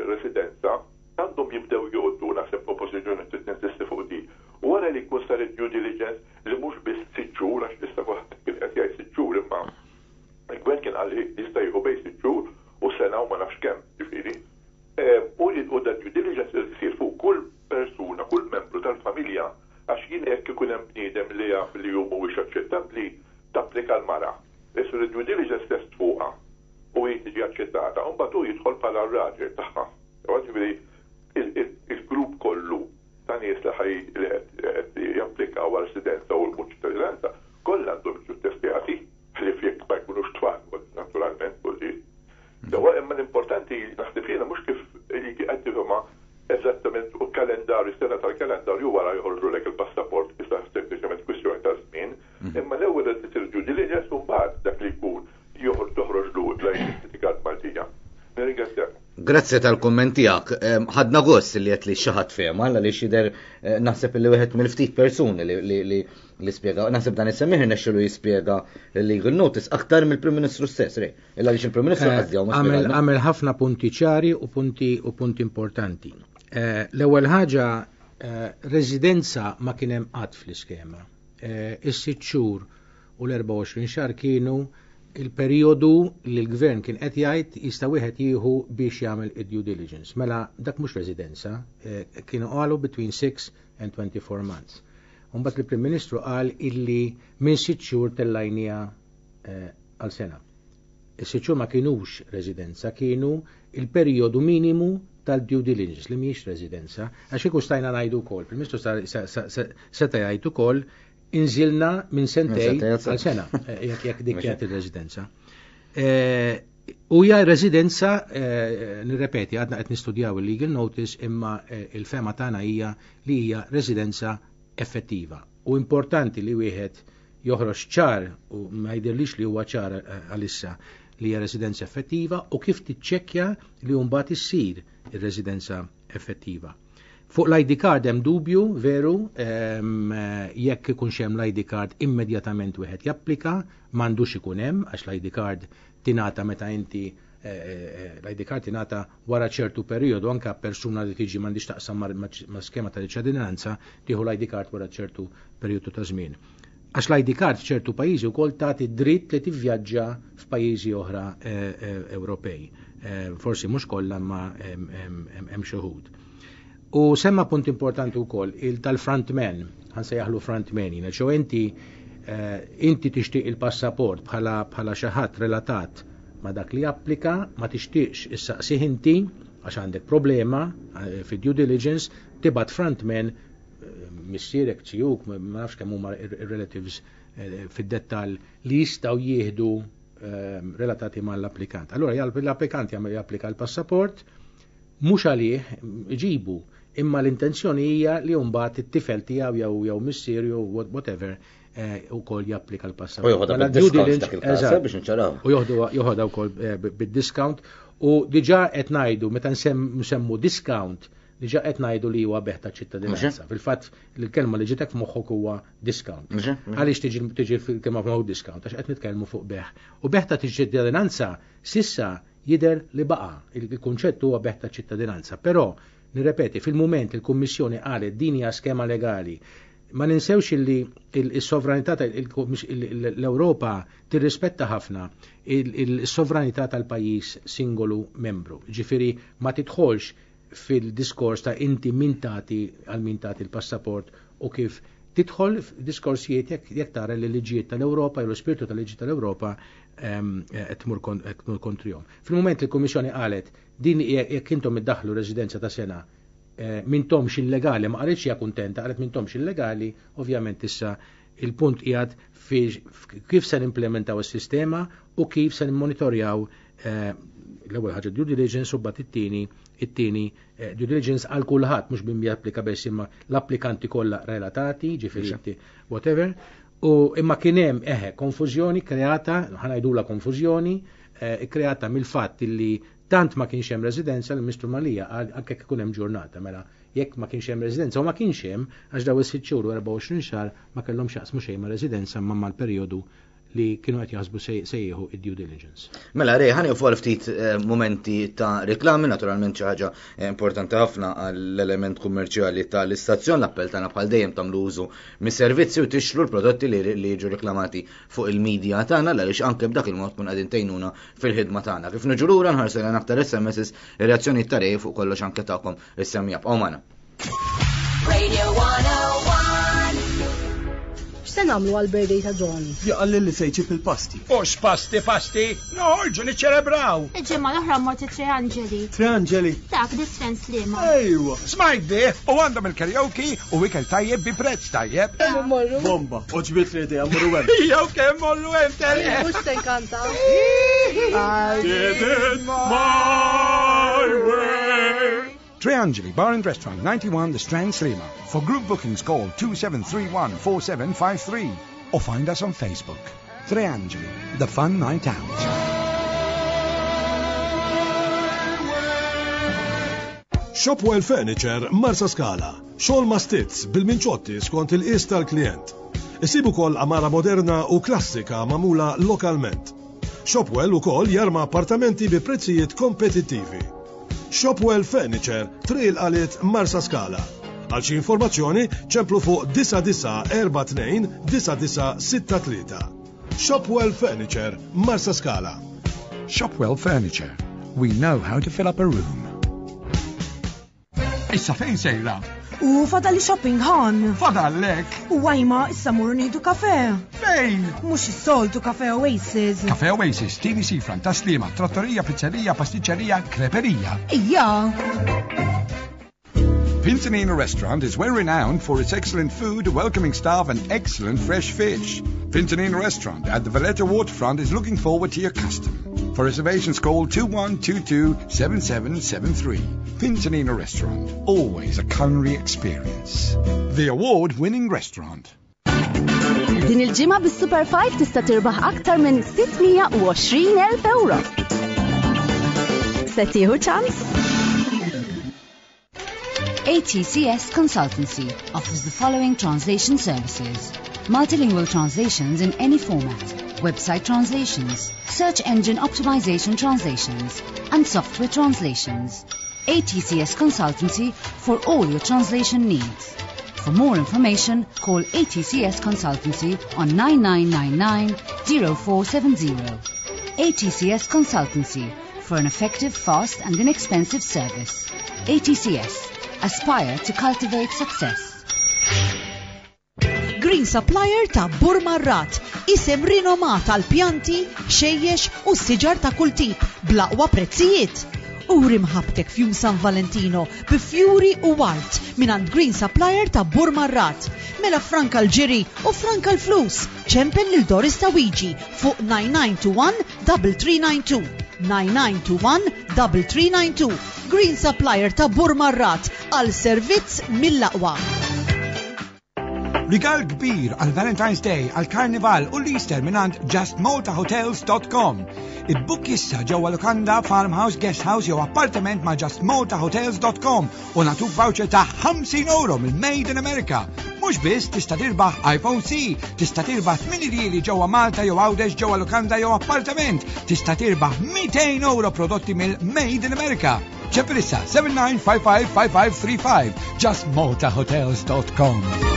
ir-residenza għandhom jibdew jgħoddu naħseb oppożizzjoni tinsisti fuq di. Wara li jkun sar due diligence li mhux biss sitt xhur għax issa waħed kien qed jgħid sitt xhur imma il-gvern kien qal jista' jieħu bejn sitt xhur u sena u ma nafx kemm ġifieri. U li u da due diligence li jsir fuq kull persuna, kull membru tal-familja għax jien hekk ikun hemm bniedem li jaf li hu mhuwiex aċċettabbli tapplika l-mara. Issu due diligence test fuqha u jiġi aċċettata, u mbagħad hu jidħol bħala r-raġel tagħha. Ġifieri il-grupp kollu ta' nies li ħaj li japplikaw għal residenza u l-ċittadinanza kollha għandhom jiġu testjati ħlief jekk ma jkunux tfal naturalment kulli. Dawa imma l-importanti naħseb jiena mhux kif qed tifhimha eżattament u kalendarju sena tal-kalendarju wara jħorġu lek il-passaport issa sempliċement kwistjoni ta' żmien, imma l-ewwel qed tirġu diligence u mbagħad dak li jkun joħroġ toħroġ lu l-identifikat Maltija. Nirringrazzjak. Grazzi tal-kumment tiegħek. Ħadna gost li qed li xi ħadd fehma għaliex jidher naħseb li wieħed mill-ftit persuni li li spjega, naħseb dan isemmih nexxielu jispjega l-legal notice aktar mill-Prim Ministru stess, rej. Illa għaliex il-Prim Ministru qasdew ma spjega. Għamel ħafna punti ċari u punti u punti importanti. L-ewwel ħaġa residenza ma kien hemm qatt fl-iskema. Is-sitt xhur u l-erba' għoxrin xahar kienu il-perjodu li l-gvern kien qed jgħid jista' wieħed jieħu biex jagħmel id-due diligence. Mela dak mhux residenza, kienu qalu between six and twenty-four months. Mbagħad il-Prim Ministru qal illi minn sitt xhur tellajnija għal sena. Is-sitt xhur ma kienux residenza, kienu il-perjodu minimu tal-due diligence li mhijiex residenza, għax ikun stajna ngħidu wkoll. Il-Prim Ministru seta' jgħid ukoll inżilna minn sentej għal sena, jekk dik kienet il-residenza. U hija residenza, nirrepeti, għadna qed nistudjaw il-legal notice, imma il-fema tagħna hija li hija residenza effettiva. U importanti li wieħed joħroġ ċar u ma jidhirlix li huwa ċar għalissa li hija residenza effettiva u kif tiċċekkja li mbagħad issir ir-residenza effettiva. Fuq l-I D card hemm dubju, veru, jekk ikun hemm l-I D card immedjatament wieħed japplika, m'għandux ikun hemm għax l-I D card tingħata meta inti l-I D card tingħata wara ċertu perjodu, anke persuna li tiġi m'għandix taqsam ma' skema ta' ċittadinanza tieħu l-I D card wara ċertu perjodu ta' żmien. Għax l-I D card f'ċertu pajjiżi wkoll tagħti dritt li tivvjaġġa f'pajjiżi oħra Ewropej. Forsi mhux kollha ma hemm xi wħud. U semma punt importanti wkoll il tal-frontman, ħansejjaħlu frontman, ċew inti inti tixtieq il-passaport bħala bħala xi ħadd relatat ma' dak li applika, ma tixtieqx issaqsih inti għax għandek problema fi due diligence, tibgħat frontman missierek ċijuk, ma nafx kemm huma ir-relatives fid-dettall li jistgħu jieħdu relatati mal-applikant. Allura l-applikant japplika l-passaport, mhux għalih iġibu, imma l-intenzjoni hija li mbagħad it-tifel tiegħu jew jew missier jew whatever ukoll japplika l-passaport. U joħodha bid-discount dak il-każ biex nċaraw. U joħodha wkoll bid-discount u diġà qed ngħidu meta nsemmu discount diġà qed ngħidu li huwa beħ ta' ċittadinanza. Fil-fatt il-kelma li ġitek f'moħħok huwa discount. Għaliex tiġi tiġi fil-kelma f'moħħok discount għax qed nitkellmu fuq beħ. U beħ ta' ċittadinanza sissa jidher li baqa' il-kunċett huwa beħ ta' ċittadinanza. Però nirrepeti, fil-mument il-Kummissjoni qalet din hija skema legali, ma ninsewx li il-sovranità l-Ewropa tirrispetta ħafna il-sovranità tal-pajjiż singolu membru. Ġifieri ma tidħolx fil-diskors ta' inti min tagħti għal min tagħti il-passaport u kif tidħol f'diskorsijiet jekk tara li liġijiet tal-Ewropa u l-ispirtu tal-liġi tal-Ewropa qed tmur kontrihom. Fil-mument li l-Kummissjoni qalet din jekk intom iddaħħlu residenza ta' sena mintomx illegali, ma qaletx hija kuntenta, qalet mintomx illegali, ovvjament issa il-punt qiegħed kif se nimplementaw is-sistema u kif se nimmonitorjaw l-ewwel ħaġa due diligence u mbagħad it-tieni it-tieni due diligence għal kulħadd mhux bin japplika biss imma l-applikanti kollha relatati, ġifieri whatever. U imma kien hemm eħe konfużjoni kreata, ħanajdula konfużjoni kreata mill-fatt li tant ma kienx hemm residenza l-Ministru Malija qal anke jekk ikun hemm ġurnata mela jekk ma kienx hemm residenza u ma kienx hemm għax daw is-sitt xhur u erba' għoxrin xahar ma kellhomx jaqsmu xejn ma' residenza ma mal-perjodu li kienu qed jaħsbu sejħu id-due diligence. Mela rej, ħani fuq ftit momenti ta' reklami, naturalment xi ħaġa importanti ħafna għall-element kummerċjali tal-istazzjon, l-appell tagħna bħal dejjem tagħmlu użu mis-servizzi u tixtru l-prodotti li jiġu reklamati fuq il-medja tagħna għaliex anke b'dak il-mod kun qegħdin tgħinuna fil-ħidma tagħna. Kif niġu lura nħarsu lejn aktar S M S ir-reazzjoni ta' rej fuq kollox anke tagħkom is-semmi jabqgħu magħna. Radio one oh one. X'se nagħmlu għall-birthday ta' John? Jaqalli li sejċi fil-pasti. Ux pasti pasti, noħorġu niċċelebraw. Il-ġimma l-oħra morti Tre Angeli. Tre Angeli? Dak dis-Sven Slima. Ejwa. Smajt di, u għandhom il-karaoke u ikel tajjeb bi prezz tajjeb. Morru. Bomba, oġbit li idea morru hemm. Jew kemm morru hemm teri. Mhux se nkanta. I did it my way. Tre Angeli Bar and Restaurant, ninety-one The Strand, Slima. For group bookings, call two seven three one, four seven five three or find us on Facebook. Tre Angeli, the fun night out. Shopwell Furniture Marsa Scala. Xogħol mastizz bil-minċotti skont il-qis tal-klient. Isibu kol amara moderna u klassika mamula lokalment. Shopwell ukoll jarma appartamenti bi prezzijiet kompetittivi. Shopwell Furniture, Trail Alit Marsa Scala. Għal xi informazzjoni ċemplu fuq disa disa erba' tnejn disa disa sitta tlieta. Shopwell Furniture Marsa Scala. Shopwell Furniture. We know how to fill up a room. Issa fejn sejra? U fadali shopping ħan. Fadallek. U għajma issa mur nidu kafe. Fejn? Mux is-soltu Cafe Oasis. Cafe Oasis, T V Seafront, Taslima, trattorija, pizzerija, pasticceria, creperia. Ija. Pintanino Restaurant is well renowned for its excellent food, welcoming staff and excellent fresh fish. Pintanino Restaurant at the Valletta Waterfront is looking forward to your custom. For reservations, call two one two two, seven seven seven three. Pintanino Restaurant, always a culinary experience. The award-winning restaurant. Din il-ġimgħa bis-Super five tista' tirbaħ aktar minn sitmija u għoxrin elf euro. Se tieħu ċans? A T C S Consultancy offers the following translation services. Multilingual translations in any format, website translations, search engine optimization translations, and software translations. A T C S Consultancy for all your translation needs. For more information, call A T C S Consultancy on nine nine nine nine, zero four seven zero. A T C S Consultancy for an effective, fast and inexpensive service. A T C S. Aspire to cultivate success. Green Supplier ta' Burmarrat, isem rinomat għal pjanti, xejjex u siġar ta' kull tip, blaqwa prezzijiet. Uri mħabtek fjum San Valentino bi fjuri u art minant Green Supplier ta' Burmarrat. Mela franka l-ġiri u franka l-flus. ċempel lil-Doris ta' Wigi fuq nine nine two one, three three nine two. nine nine two one, three three nine two. Green Supplier ta' Burmarrat għal servizz mill-aqwa. Rigal kbir għal Valentine's Day, għal Karnival u l-Easter minant just malta hotels dot com. Ibbuk issa ġewwa Lukanda, Farmhouse, Guest House jew appartament ma' just malta hotels dot com u natuk voucher ta' ħamsin euro mill Made in America. Mhux biss tista' tirbaħ iPhone C, tista' tirbaħ tmien irjili ġewwa Malta jew Għawdex ġewwa Lukanda jew appartament, tista' tirbaħ miytejn euro prodotti mill Made in America. ċempel issa seven nine five five five five three five, just malta hotels dot com.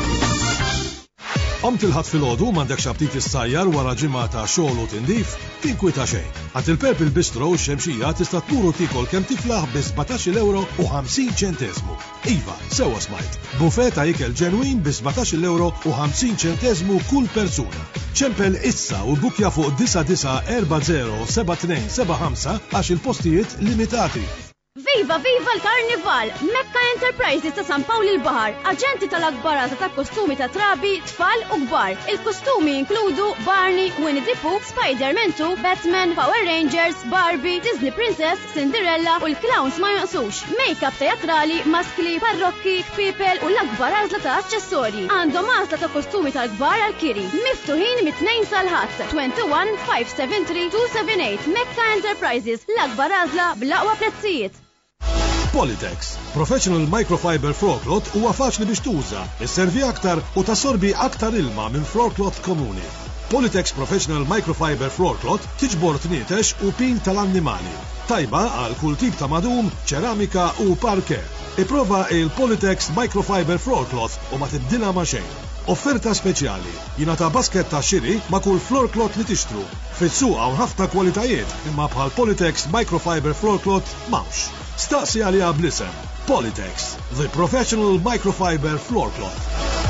Għam tilħat fil-ħodu mandek xabtit is-sajjar wara ġimata xogħol u tindif, tinkwita xejn. Għat il-Purple Bistro u x-xemxija tista' tmuru tikol kemm tiflaħ bi sbatax euro u ħamsin ċentesmu. Iva, sewa smajt. Bufeta ikel ġenwin bi sbatax euro u ħamsin ċentesmu kull persuna. ċempel issa u bukja fuq disa disa erba' zero seba' tnejn seba' ħamsa għax il-postijiet limitati. Viva, viva l-Karnival! Mekka Enterprises ta' San Pawl il-Bahar, aġenti tal-akbarata ta' kostumi ta' trabi, tfal u kbar. Il-kostumi inkludu Barney, Winnie the Pooh, Spider-Man two, Batman, Power Rangers, Barbie, Disney Princess, Cinderella u l-clowns ma jonqsux. Make-up teatrali, maskli, parrokki, kpipel u l-akbar għażla ta' aċċessorji. Għandhom għażla ta' kostumi tal-kbar għal-kiri. Miftuħin mit-tnejn sal-ħadd, twenty-one five seven three two seven eight. Mekka Enterprises, l-akbar għażla bl-aqwa prezzijiet. Politex, Professional Microfiber Floor Cloth huwa faċli biex tuża, isservi aktar u tasorbi aktar ilma minn floor cloth komuni. Politex Professional Microfiber Floor Cloth tiġbor tnietex u pin tal-annimali. Tajba għal kull tip ta' madum, ċeramika u parke. Iprova il-Politex Microfiber Floor Cloth u ma tibdilha ma' xejn. Offerta speċjali. Jingħata basket ta' xiri ma' kull floor cloth li tixtru. Fis-suq hawn ħafna kwalitajiet imma bħal Politex Microfiber Floor Cloth m'hawnx. Staqsi għaliha bl-isem Politex, the professional microfiber floor cloth.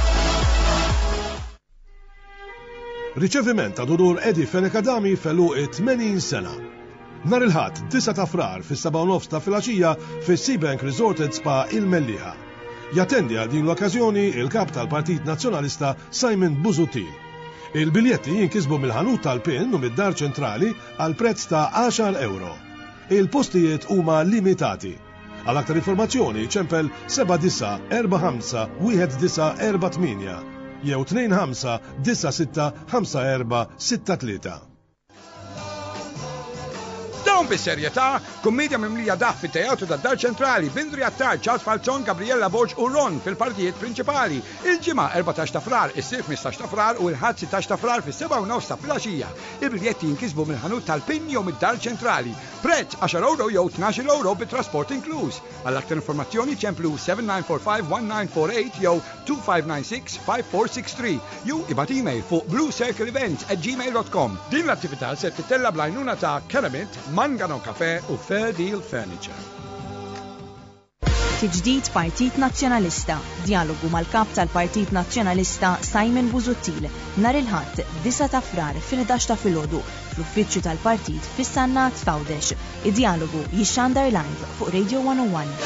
Riċeviment ta' Dudur Edi Fenekadami fellu tmenin sena. Nar il-ħadd tisa' ta' frar fis-seba' u nofs ta' filgħaxija fis-Seabank Resort and Spa il-Melliħa. Jattendi għal din l-okkażjoni il-kap tal-Partit Nazzjonalista Simon Busuttil. Il-biljetti jinkisbu mill-ħanut tal-Pin u mid-dar ċentrali għal prezz ta' għaxar euro. Il-postijiet huma limitati. Għal aktar informazzjoni ċempel seba' disa' erba' ħamsa wieħed disa' erba' tminja jew tnejn ħamsa disa' sitta ħamsa erba' sitta tlieta. Dawn bis-serjetà, kummedja mimlija daħ fit-teatru tad-Dar Ċentrali b'Indri Attar, Charles Falzon, Gabriella Boġ u Ron fil-partijiet prinċipali. Il-ġimgħa erbatax ta' frar, is-sir ħmistax ta' frar u l-ħadd sittax ta' frar fis-seba' u nofs ta' filgħaxija. Il-biljetti jinkisbu mill-ħanut tal-Pin jew mid-Dar Ċentrali. Prezz għaxar euro jew tnax-il euro bit-trasport inkluż. Għal aktar informazzjoni ċemplu seven nine four five one nine four eight jew two five nine six five four six three jew ibgħat email fuq blue circle events at gmail dot com. Din l-attività se titella bl-għajnuna ta' Keramit, Mangano Cafe u Fair Deal Furniture. Tiġdid Partit Nazzjonalista. Dialogu mal-kap tal-Partit Nazzjonalista Simon Busuttil nhar il-ħadd disa' ta' frar fil-ħdax ta' filgħodu fl-uffiċċju tal-partit fis-Sannat Fawdex. Id-dialogu jixxandar live fuq Radio one oh one.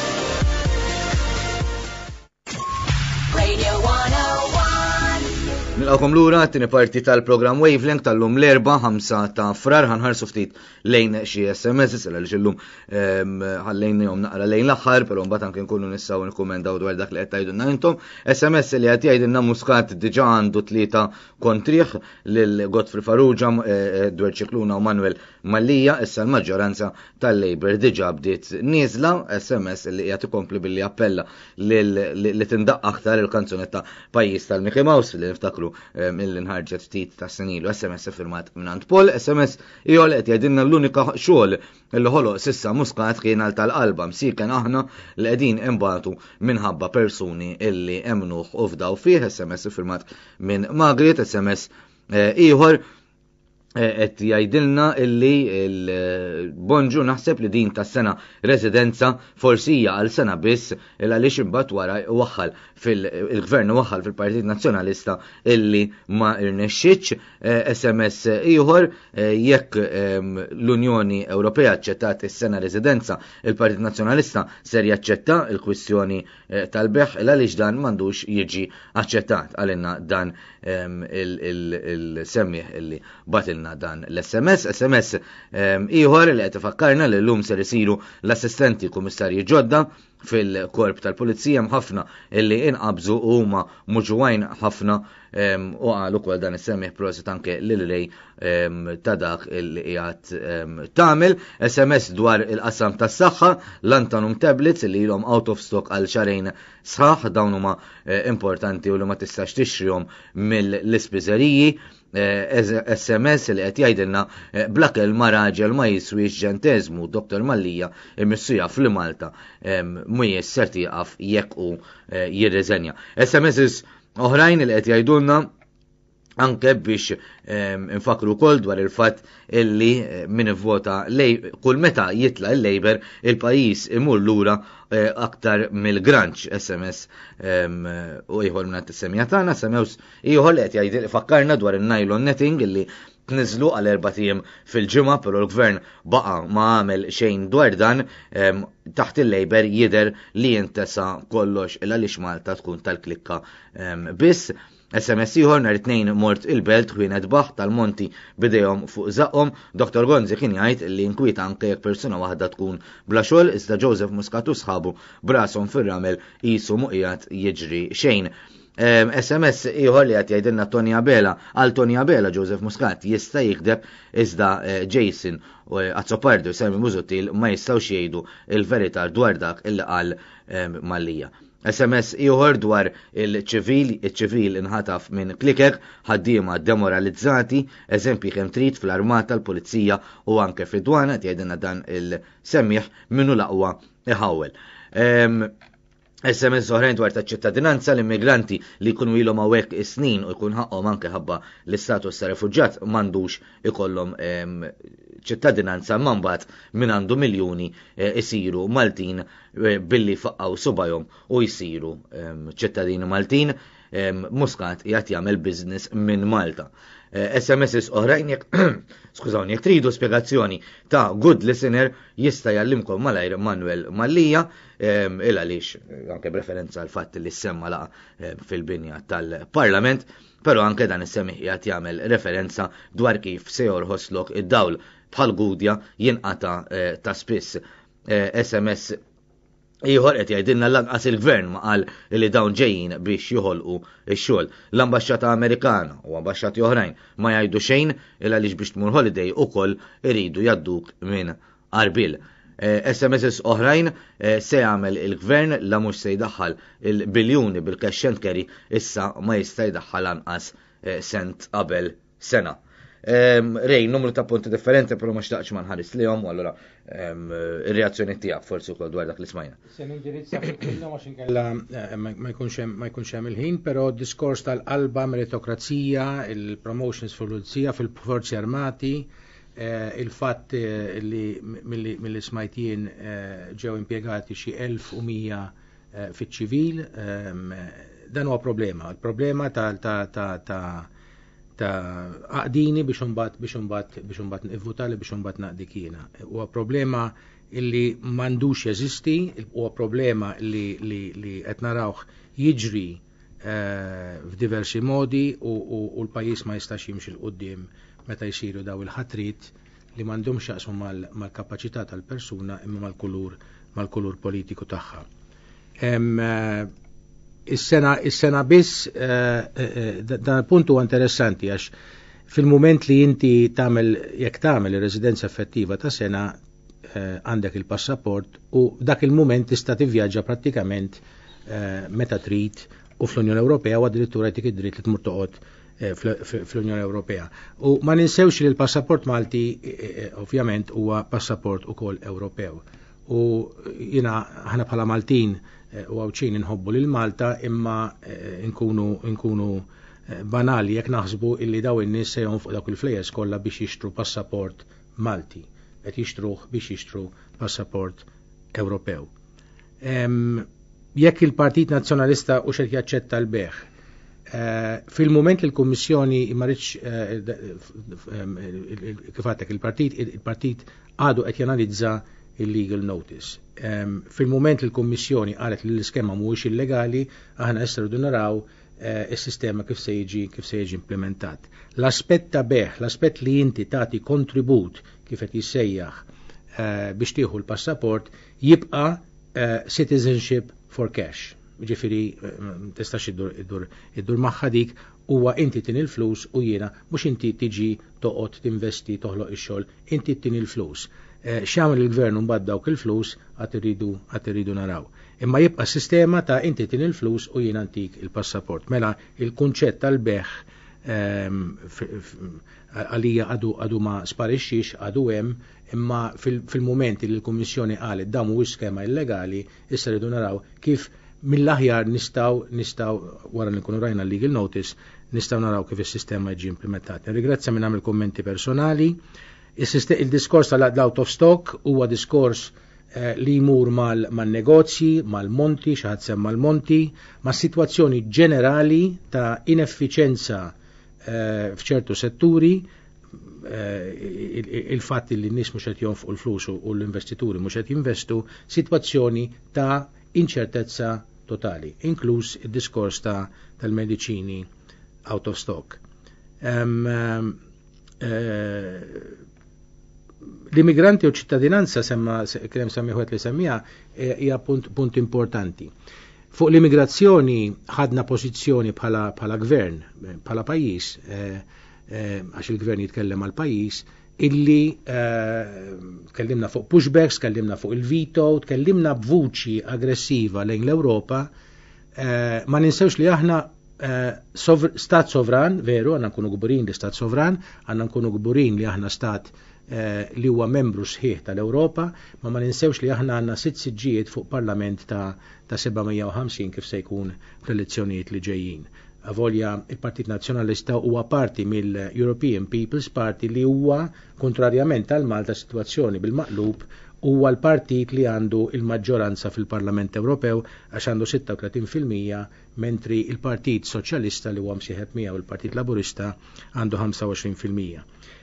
Radio one oh one. Nilqawkom lura t-tieni parti tal-programm Wavelength tal-lum l-erba' ħamsa ta' frar ħanħarsu ftit lejn xi S M S illa li xillum ħallejnihom naqra lejn l-aħħar, però mbagħad anke nkunu nistgħu nikkumendaw dwar dak li qed tgħidulna intom. S M S li qed jgħidilna Muscat diġà għandu tlieta kontrih lil Godfrey Farrugia, Edward Cicluna u Manuel Mallija, issa l-maġġoranza tal-Labor diġà bdiet nieżla. S M S li qiegħed ikompli billi appella li tindaq aktar il-kanzunetta Pajjiż tal-Mickey Mouse li niftakru mill-inħarġet ftit ta' senilu. S M S firmat minn Paul. S M S ijol qed jgħidilna l-unika xogħol li ħoloq sissa Muscat kien għal tal-qalba msiken aħna li qegħdin imbagħtu minħabba persuni illi emnuh u fdaw fih. S M S firmat minn Margaret. S M S ieħor qed jgħidilna illi l-bonġu naħseb li din tas-sena residenza forsi hija għal sena biss il għaliex imbagħad wara waħħal fil-gvern waħħal fil-Partit Nazzjonalista illi ma rnexxitx. S M S ieħor jekk l-Unjoni Ewropea aċċettat is-sena residenza, il-Partit Nazzjonalista ser jaċċetta l-kwistjoni tal-beħ il għaliex dan m'għandux jiġi aċċettat għalina dan il-semmieħ illi batilna dan l-S M S. S M S ieħor li qed ifakkarna li llum ser isiru l-assistenti kummissarji ġodda fil-korp tal-Pulizija ħafna illi inqabżu u huma muġwajn ħafna u għal ukoll dan is-semmieħ prosit anke lil lej ta' dak illi qiegħed tagħmel. S M S dwar il-qasam tas-saħħa, l-Antanum tablets illi ilhom out of stock għal xarejn sħaħ, dawn huma importanti u li ma tistax tixtrihom mill-ispiżeriji. S M S li qed jgħidilna blakel ma raġel ma jiswix ġenteżmu. Doktor Mallija imissija fl-Malta mhuwiex ser tieqaf jekk hu jirriżenja. S M S oħrajn li qed jgħidulna anke biex infakru kol dwar il-fatt illi min ivvota kull meta jitla l-Labor il-pajjiż imur lura aktar mill-granċ. S M S u ieħor minn is-semija tagħna semmews ieħor li qed jgħid ifakkarna dwar in-nylon netting illi tniżlu għal erba' tiem fil-ġimgħa, però l-gvern baqa' ma għamel xejn dwar dan. Taħt il-Labor jidher li jintesa kollox illa għaliex Malta tkun tal-klikka biss. S M S ieħor nhar it-tnejn mort il-belt ħwienet baħ tal-Monti bidejhom fuq żaqhom. Doktor Gonzi kien jgħid li inkwieta anke jekk persuna waħda tkun bla xogħol, iżda Joseph Muscat u sħabu brashom fir-ramel qisu mhuqiegħed jiġri xejn. S M S ieħor li qed jgħidilna Tony Abela għal Tony Abela Joseph Muscat jista' jikdeb iżda Jason Azzopardo u Simon Busuttil ma jistgħux jgħidu il-verità dwar dak illi qal Mallija. S M S ieħor dwar il-ċivil, il-ċivil inħataf minn klikek, ħaddiema demoralizzati, eżempji kemm trid fl-armata, l-pulizija u anke fid-dwana tgħidilna dan il-semmiħ minnu l-aqwa iħawel. S M S oħrajn dwar ta' ċittadinanza l-immigranti li jkunu ilhom hawnhekk is-snin u jkun ħaqhom anke ħabba l-istatus ta' refuġġat m'għandux ikollhom ċittadinanza ma mbagħad minn għandu miljuni isiru Maltin billi faqgħu subajhom u jsiru ċittadini Maltin. Muscat qiegħed jagħmel business minn Malta. S M S oħrajn jekk skużawni jekk tridu spjegazzjoni ta' good listener jista' jallimkom malajr Manuel Mallija il għaliex anke preferenza għal fatt li semma laqa fil-binja tal-Parlament, però anke dan is-semmi qiegħed jagħmel referenza dwar kif se jorħoslok id-dawl bħal gudja jinqata ta' spiss. S M S ieħor qed jgħidilna lanqas il-gvern ma qal li dawn ġejjin biex joħolqu x-xogħol. L-ambaxxata Amerikana u ambaxxati oħrajn ma jgħidu xejn il għaliex biex tmur holiday ukoll iridu jadduk minn qarbil. S M S oħrajn se jagħmel il-gvern la mhux se jdaħħal il-biljuni bil-cash and carry issa ma jista' jdaħħal anqas sent qabel sena. Rej, numru ta' punti differenti, però ma xtaqx ma nħares lihom, u allura ir-reazzjoni tiegħek forsi wkoll dwar dak li smajna. Se nindirizza fil-kliem għax inkella ma jkunx hemm il-ħin, però diskors tal-qalba, meritokrazija, il-promotions fil-pulizija, fil-forzi armati, il-fatt li mill-li smajtien ġew impjegati xi elf u mija fiċ-ċivil, dan huwa problema. Il-problema ta' ta' għaqdini biex unbat biex unbat biex unbat nivvutali biex unbat naqdikina. Huwa problema illi mandux jeżisti, huwa problema li li li qed narawh jiġri f'diversi modi u l-pajjiż ma jistax jimxi l qudiem meta jsiru daw il-ħatrit li m'għandhomx jaqsmu mal-kapaċità tal-persuna imma mal-kulur mal-kulur politiku tagħha. Is-sena is-sena biss dan il-punt huwa interessanti għax fil-mument li inti tagħmel jekk tagħmel ir-residenza effettiva ta' sena għandek il-passaport u dak il-mument tista' tivvjaġġa prattikament meta trid u fl-Unjoni Ewropea u addirittura jtik id-dritt li tmur toqgħod fl-Unjoni Ewropea. U ma ninsewx li l-passaport Malti ovvjament huwa passaport ukoll Ewropew. U jiena ħana bħala Maltin u għawċin inħobbu lil Malta imma nkunu nkunu banali jekk naħsbu illi daw in-nies se jonfqu dak il-flejes kollha biex jixtru passaport Malti, qed jixtruh biex jixtru passaport Ewropew. Jekk il-Partit Nazzjonalista u xed jaċċetta l-beħ, fil-moment li l-Kummissjoni ma rridx kif għatek il-partit il-partit għadu qed janalizza il-legal notice. Um, fil-moment il-Kommissjoni qalet li l-iskema mhuwiex illegali, aħna issa rridu naraw uh, is-sistema kif se jiġi kif se jiġi implementat. L-aspett ta' beħ, l-aspett li inti tagħti kontribut kif qed jissejjaħ uh, biex tieħu l-passaport jibqa' uh, citizenship for cash. Ġifieri uh, tistax iddur iddur iddur magħha dik huwa inti tin il-flus u jiena mhux inti tiġi toqgħod tinvesti toħloq ix-xogħol, inti tin il-flus. X'għamel il-gvern mbagħad dawk il-flus għad iridu għad iridu naraw. Imma jibqa' sistema ta' inti tin il-flus u jien antik il-passaport. Mela il-kunċett tal-beħ għalija għadu għadu ma sparixxix għadu hemm imma fil-mument li l-Kummissjoni qalet dan mhuwiex skema illegali issa rridu naraw kif mill-aħjar nistgħu nistgħu wara li nkunu rajna legal notice nistgħu naraw kif is-sistema jiġi implementat. Ringrazzja minn nagħmel kummenti personali. Il-diskors tal-out of stock huwa diskors eh, li jmur mal-negozji, mal-monti, xaħat semma l-monti, ma' situazzjoni ġenerali ta' ineffiċenza eh, f'ċertu setturi, eh, il-fatt il li n-nies mhux qed jonfqu l-flus u l-investituri mhux qed jinvestu, situazzjoni ta' inċertezza totali, inkluż id-diskors ta' tal-mediċini out of stock. Um, um, uh, L-immigranti u ċittadinanza semma krem semmi ħwet li semmija hija punt, punt importanti. Fuq l-immigrazzjoni ħadna pożizzjoni bħala bħala gvern, bħala pajjiż, għax il-gvern jitkellem għal pajjiż, illi tkellimna fuq pushbacks, tkellimna fuq il-veto, tkellimna b'vuċi aggressiva lejn l-Ewropa Ma ninsewx li aħna stat sovran, veru, għanna nkunu gburin li stat sovran, għanna nkunu gburin li aħna stat li huwa membru sħiħ tal-Ewropa, ma ma ninsewx li aħna għanna sitt siġġijiet fuq parlament ta' sebgħumija u ħamsin kif se jkun fl-elezzjonijiet li ġejjin. Avolja il-Partit Nazzjonalista huwa parti mill-European People's Party li huwa kontrarjament tal Malta situazzjoni bil-maqlub huwa l-partit li għandu il-maġġoranza fil-Parlament Ewropew għax għandu sitta u tletin fil-mija, mentri il-Partit Soċjalista li huwa msieħeb miegħu il-Partit Laburista għandu ħamsa u għoxrin fil-mija.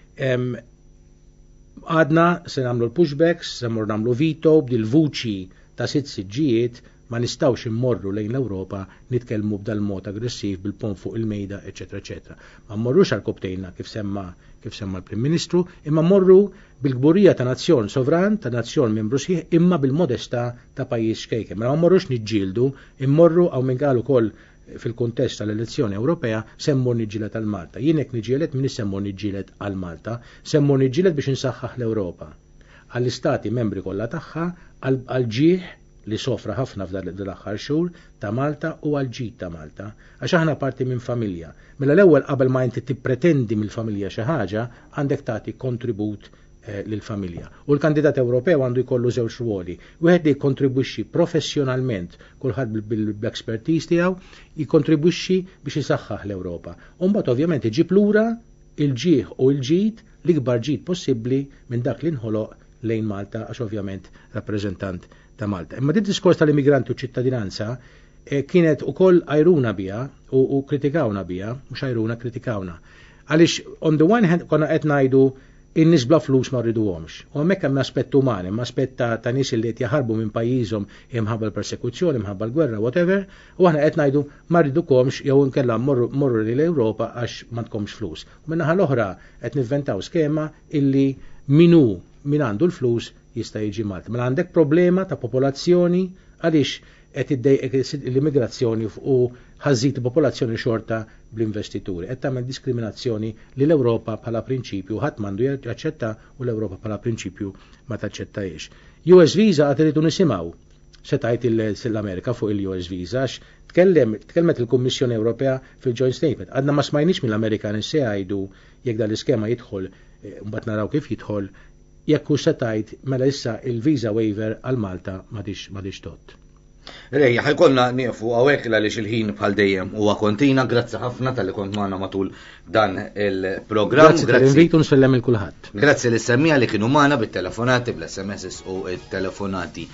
Għadna se nagħmlu l-pushbacks, se mmorru nagħmlu veto b'dil-vuċi ta' sitt siġġijiet ma nistawx immorru lejn l-Ewropa nitkellmu b'dal mod aggressiv bil-pon fuq il-mejda, eċetera, eċetera. Ma mmorrux għal koptejna kif semma kif semma l-Prim Ministru, imma mmorru bil-gburija ta' nazzjon sovran, ta' nazzjon membru sħiħ, imma bil-modesta ta' pajjiż xkejken. Ma mmorrux niġġieldu, immorru għaw minn qalu kol fil-kontest tal-elezzjoni Ewropea semmur niġġielet għal Malta. Jien hekk niġġielet min semmur niġġielet għal Malta, semmur niġġielet biex insaħħaħ l-Ewropa. Għall-istati membri kollha tagħha għal ġieħ li sofra ħafna f'dan l-aħħar xhur ta' Malta u għal-ġid ta' Malta, għax aħna parti minn familja. Mela l-ewwel qabel ma inti tippretendi mill-familja xi ħaġa, għandek tagħti kontribut eh, lill-familja. U l-kandidat Ewropew għandu jkollu żewġ ruoli. Wieħed li jikkontribwixxi professjonalment kulħadd bil-expertise tiegħu, jikkontribwixxi biex isaħħaħ l-Ewropa. U mbagħad ovvjament iġib lura il-ġieħ u l-ġid l-ikbar ġid possibbli minn dak li nħoloq lejn Malta għax ovvjament rappreżentant ta' Malta. Imma din diskors tal-immigranti u ċittadinanza eh, kienet ukoll ajruna bija u, u kritikawna bija, mhux ajruna kritikawna. Għaliex on the one hand konna qed ngħidu in-nies bla flus ma rriduhomx. U hemmhekk hemm aspett umani, hemm aspett ta', ta' nies li qed jaħarbu minn pajjiżhom imħabba l-persekuzzjoni, imħabba l-gwerra, whatever, u aħna qed ngħidu ma rridukomx jew inkella morru, morru lill-Ewropa għax ma tkomx flus. U min-naħa l-oħra qed nivventaw skema illi minu min għandu l-flus jista' jiġi Malta. Mela għandek problema ta' popolazzjoni għaliex qed iddejjek l-immigrazzjoni u ħażid popolazzjoni xorta bl-investituri. Qed tagħmel diskriminazzjoni li l-Ewropa bħala prinċipju ħadd m'għandu jaċċetta u l-Ewropa bħala prinċipju ma taċċettajiex. U S Visa qed iridu nisimgħu se tgħid l-Amerika fuq il-U S Visa għax tkellem tkellmet il-Kummissjoni Ewropea fil-Joint Statement. Għadna ma smajniex mill-Amerikani se jgħidu jekk dan l-iskema jidħol mbagħad naraw kif jidħol jekk hu se tgħid mela issa il-visa waiver għal Malta m'għadix tot. Rejja, ħajkolna nieqfu għawek għaliex il-ħin bħal dejjem huwa kontina, grazzi ħafna tal-li kont magħna matul dan il-programm. Grazzi tal-invitu nsellem il-kulħadd. Grazzi l-semmija li kienu magħna bit-telefonati, bl-S M S u il-telefonati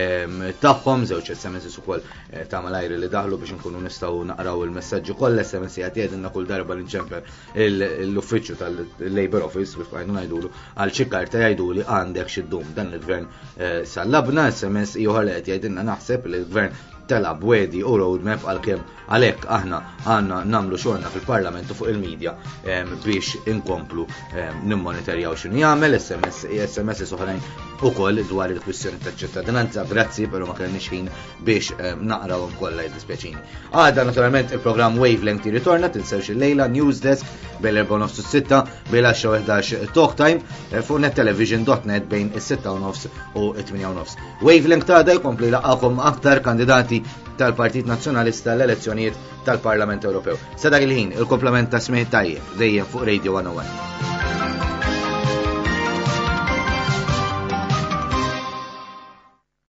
tagħhom, żewġ S M S ukoll ta' malajri li daħlu biex nkunu nistgħu naqraw il-messaġġi kollha. S M S jagħti għedilna kull darba l-inċemper l-uffiċċju tal-Labor Office biex bħajnu ngħidulu għal xi karta jgħiduli għandek xi ddum dan il-gvern sallabna. S M S ieħor li qed jgħidilna naħseb li l-gvern telab wedi u roadmap għal-kem għalek aħna għanna namlu xorna fil-parlament u fuq il-medja biex inkomplu nimmonitorjaw xinu jgħamil S M S soħrajn u koll dwar il-kwistjoni ta' ċittadinanza. Grazzi, pero ma kellniex ħin biex naqrawhom kollha jiddispjaċini. Għada naturalment il-programm Wavelength ritorna tinsewx il-lejla News Desk bejn l-erba' nofs u s-sitta bejn l-għaxra u ħdax Talk Time fuq nettelevision dot net bejn is-sitta u nofs u t-tminja u nofs. Wavelength għada jkompli laqgħakom aktar kandidati tal-Partit Nazzjonalista l-elezzjonijiet tal-Parlament Ewropew. Sa dak il-ħin il-komplement ta' smih tajjeb dejjem fuq Radio one oh one.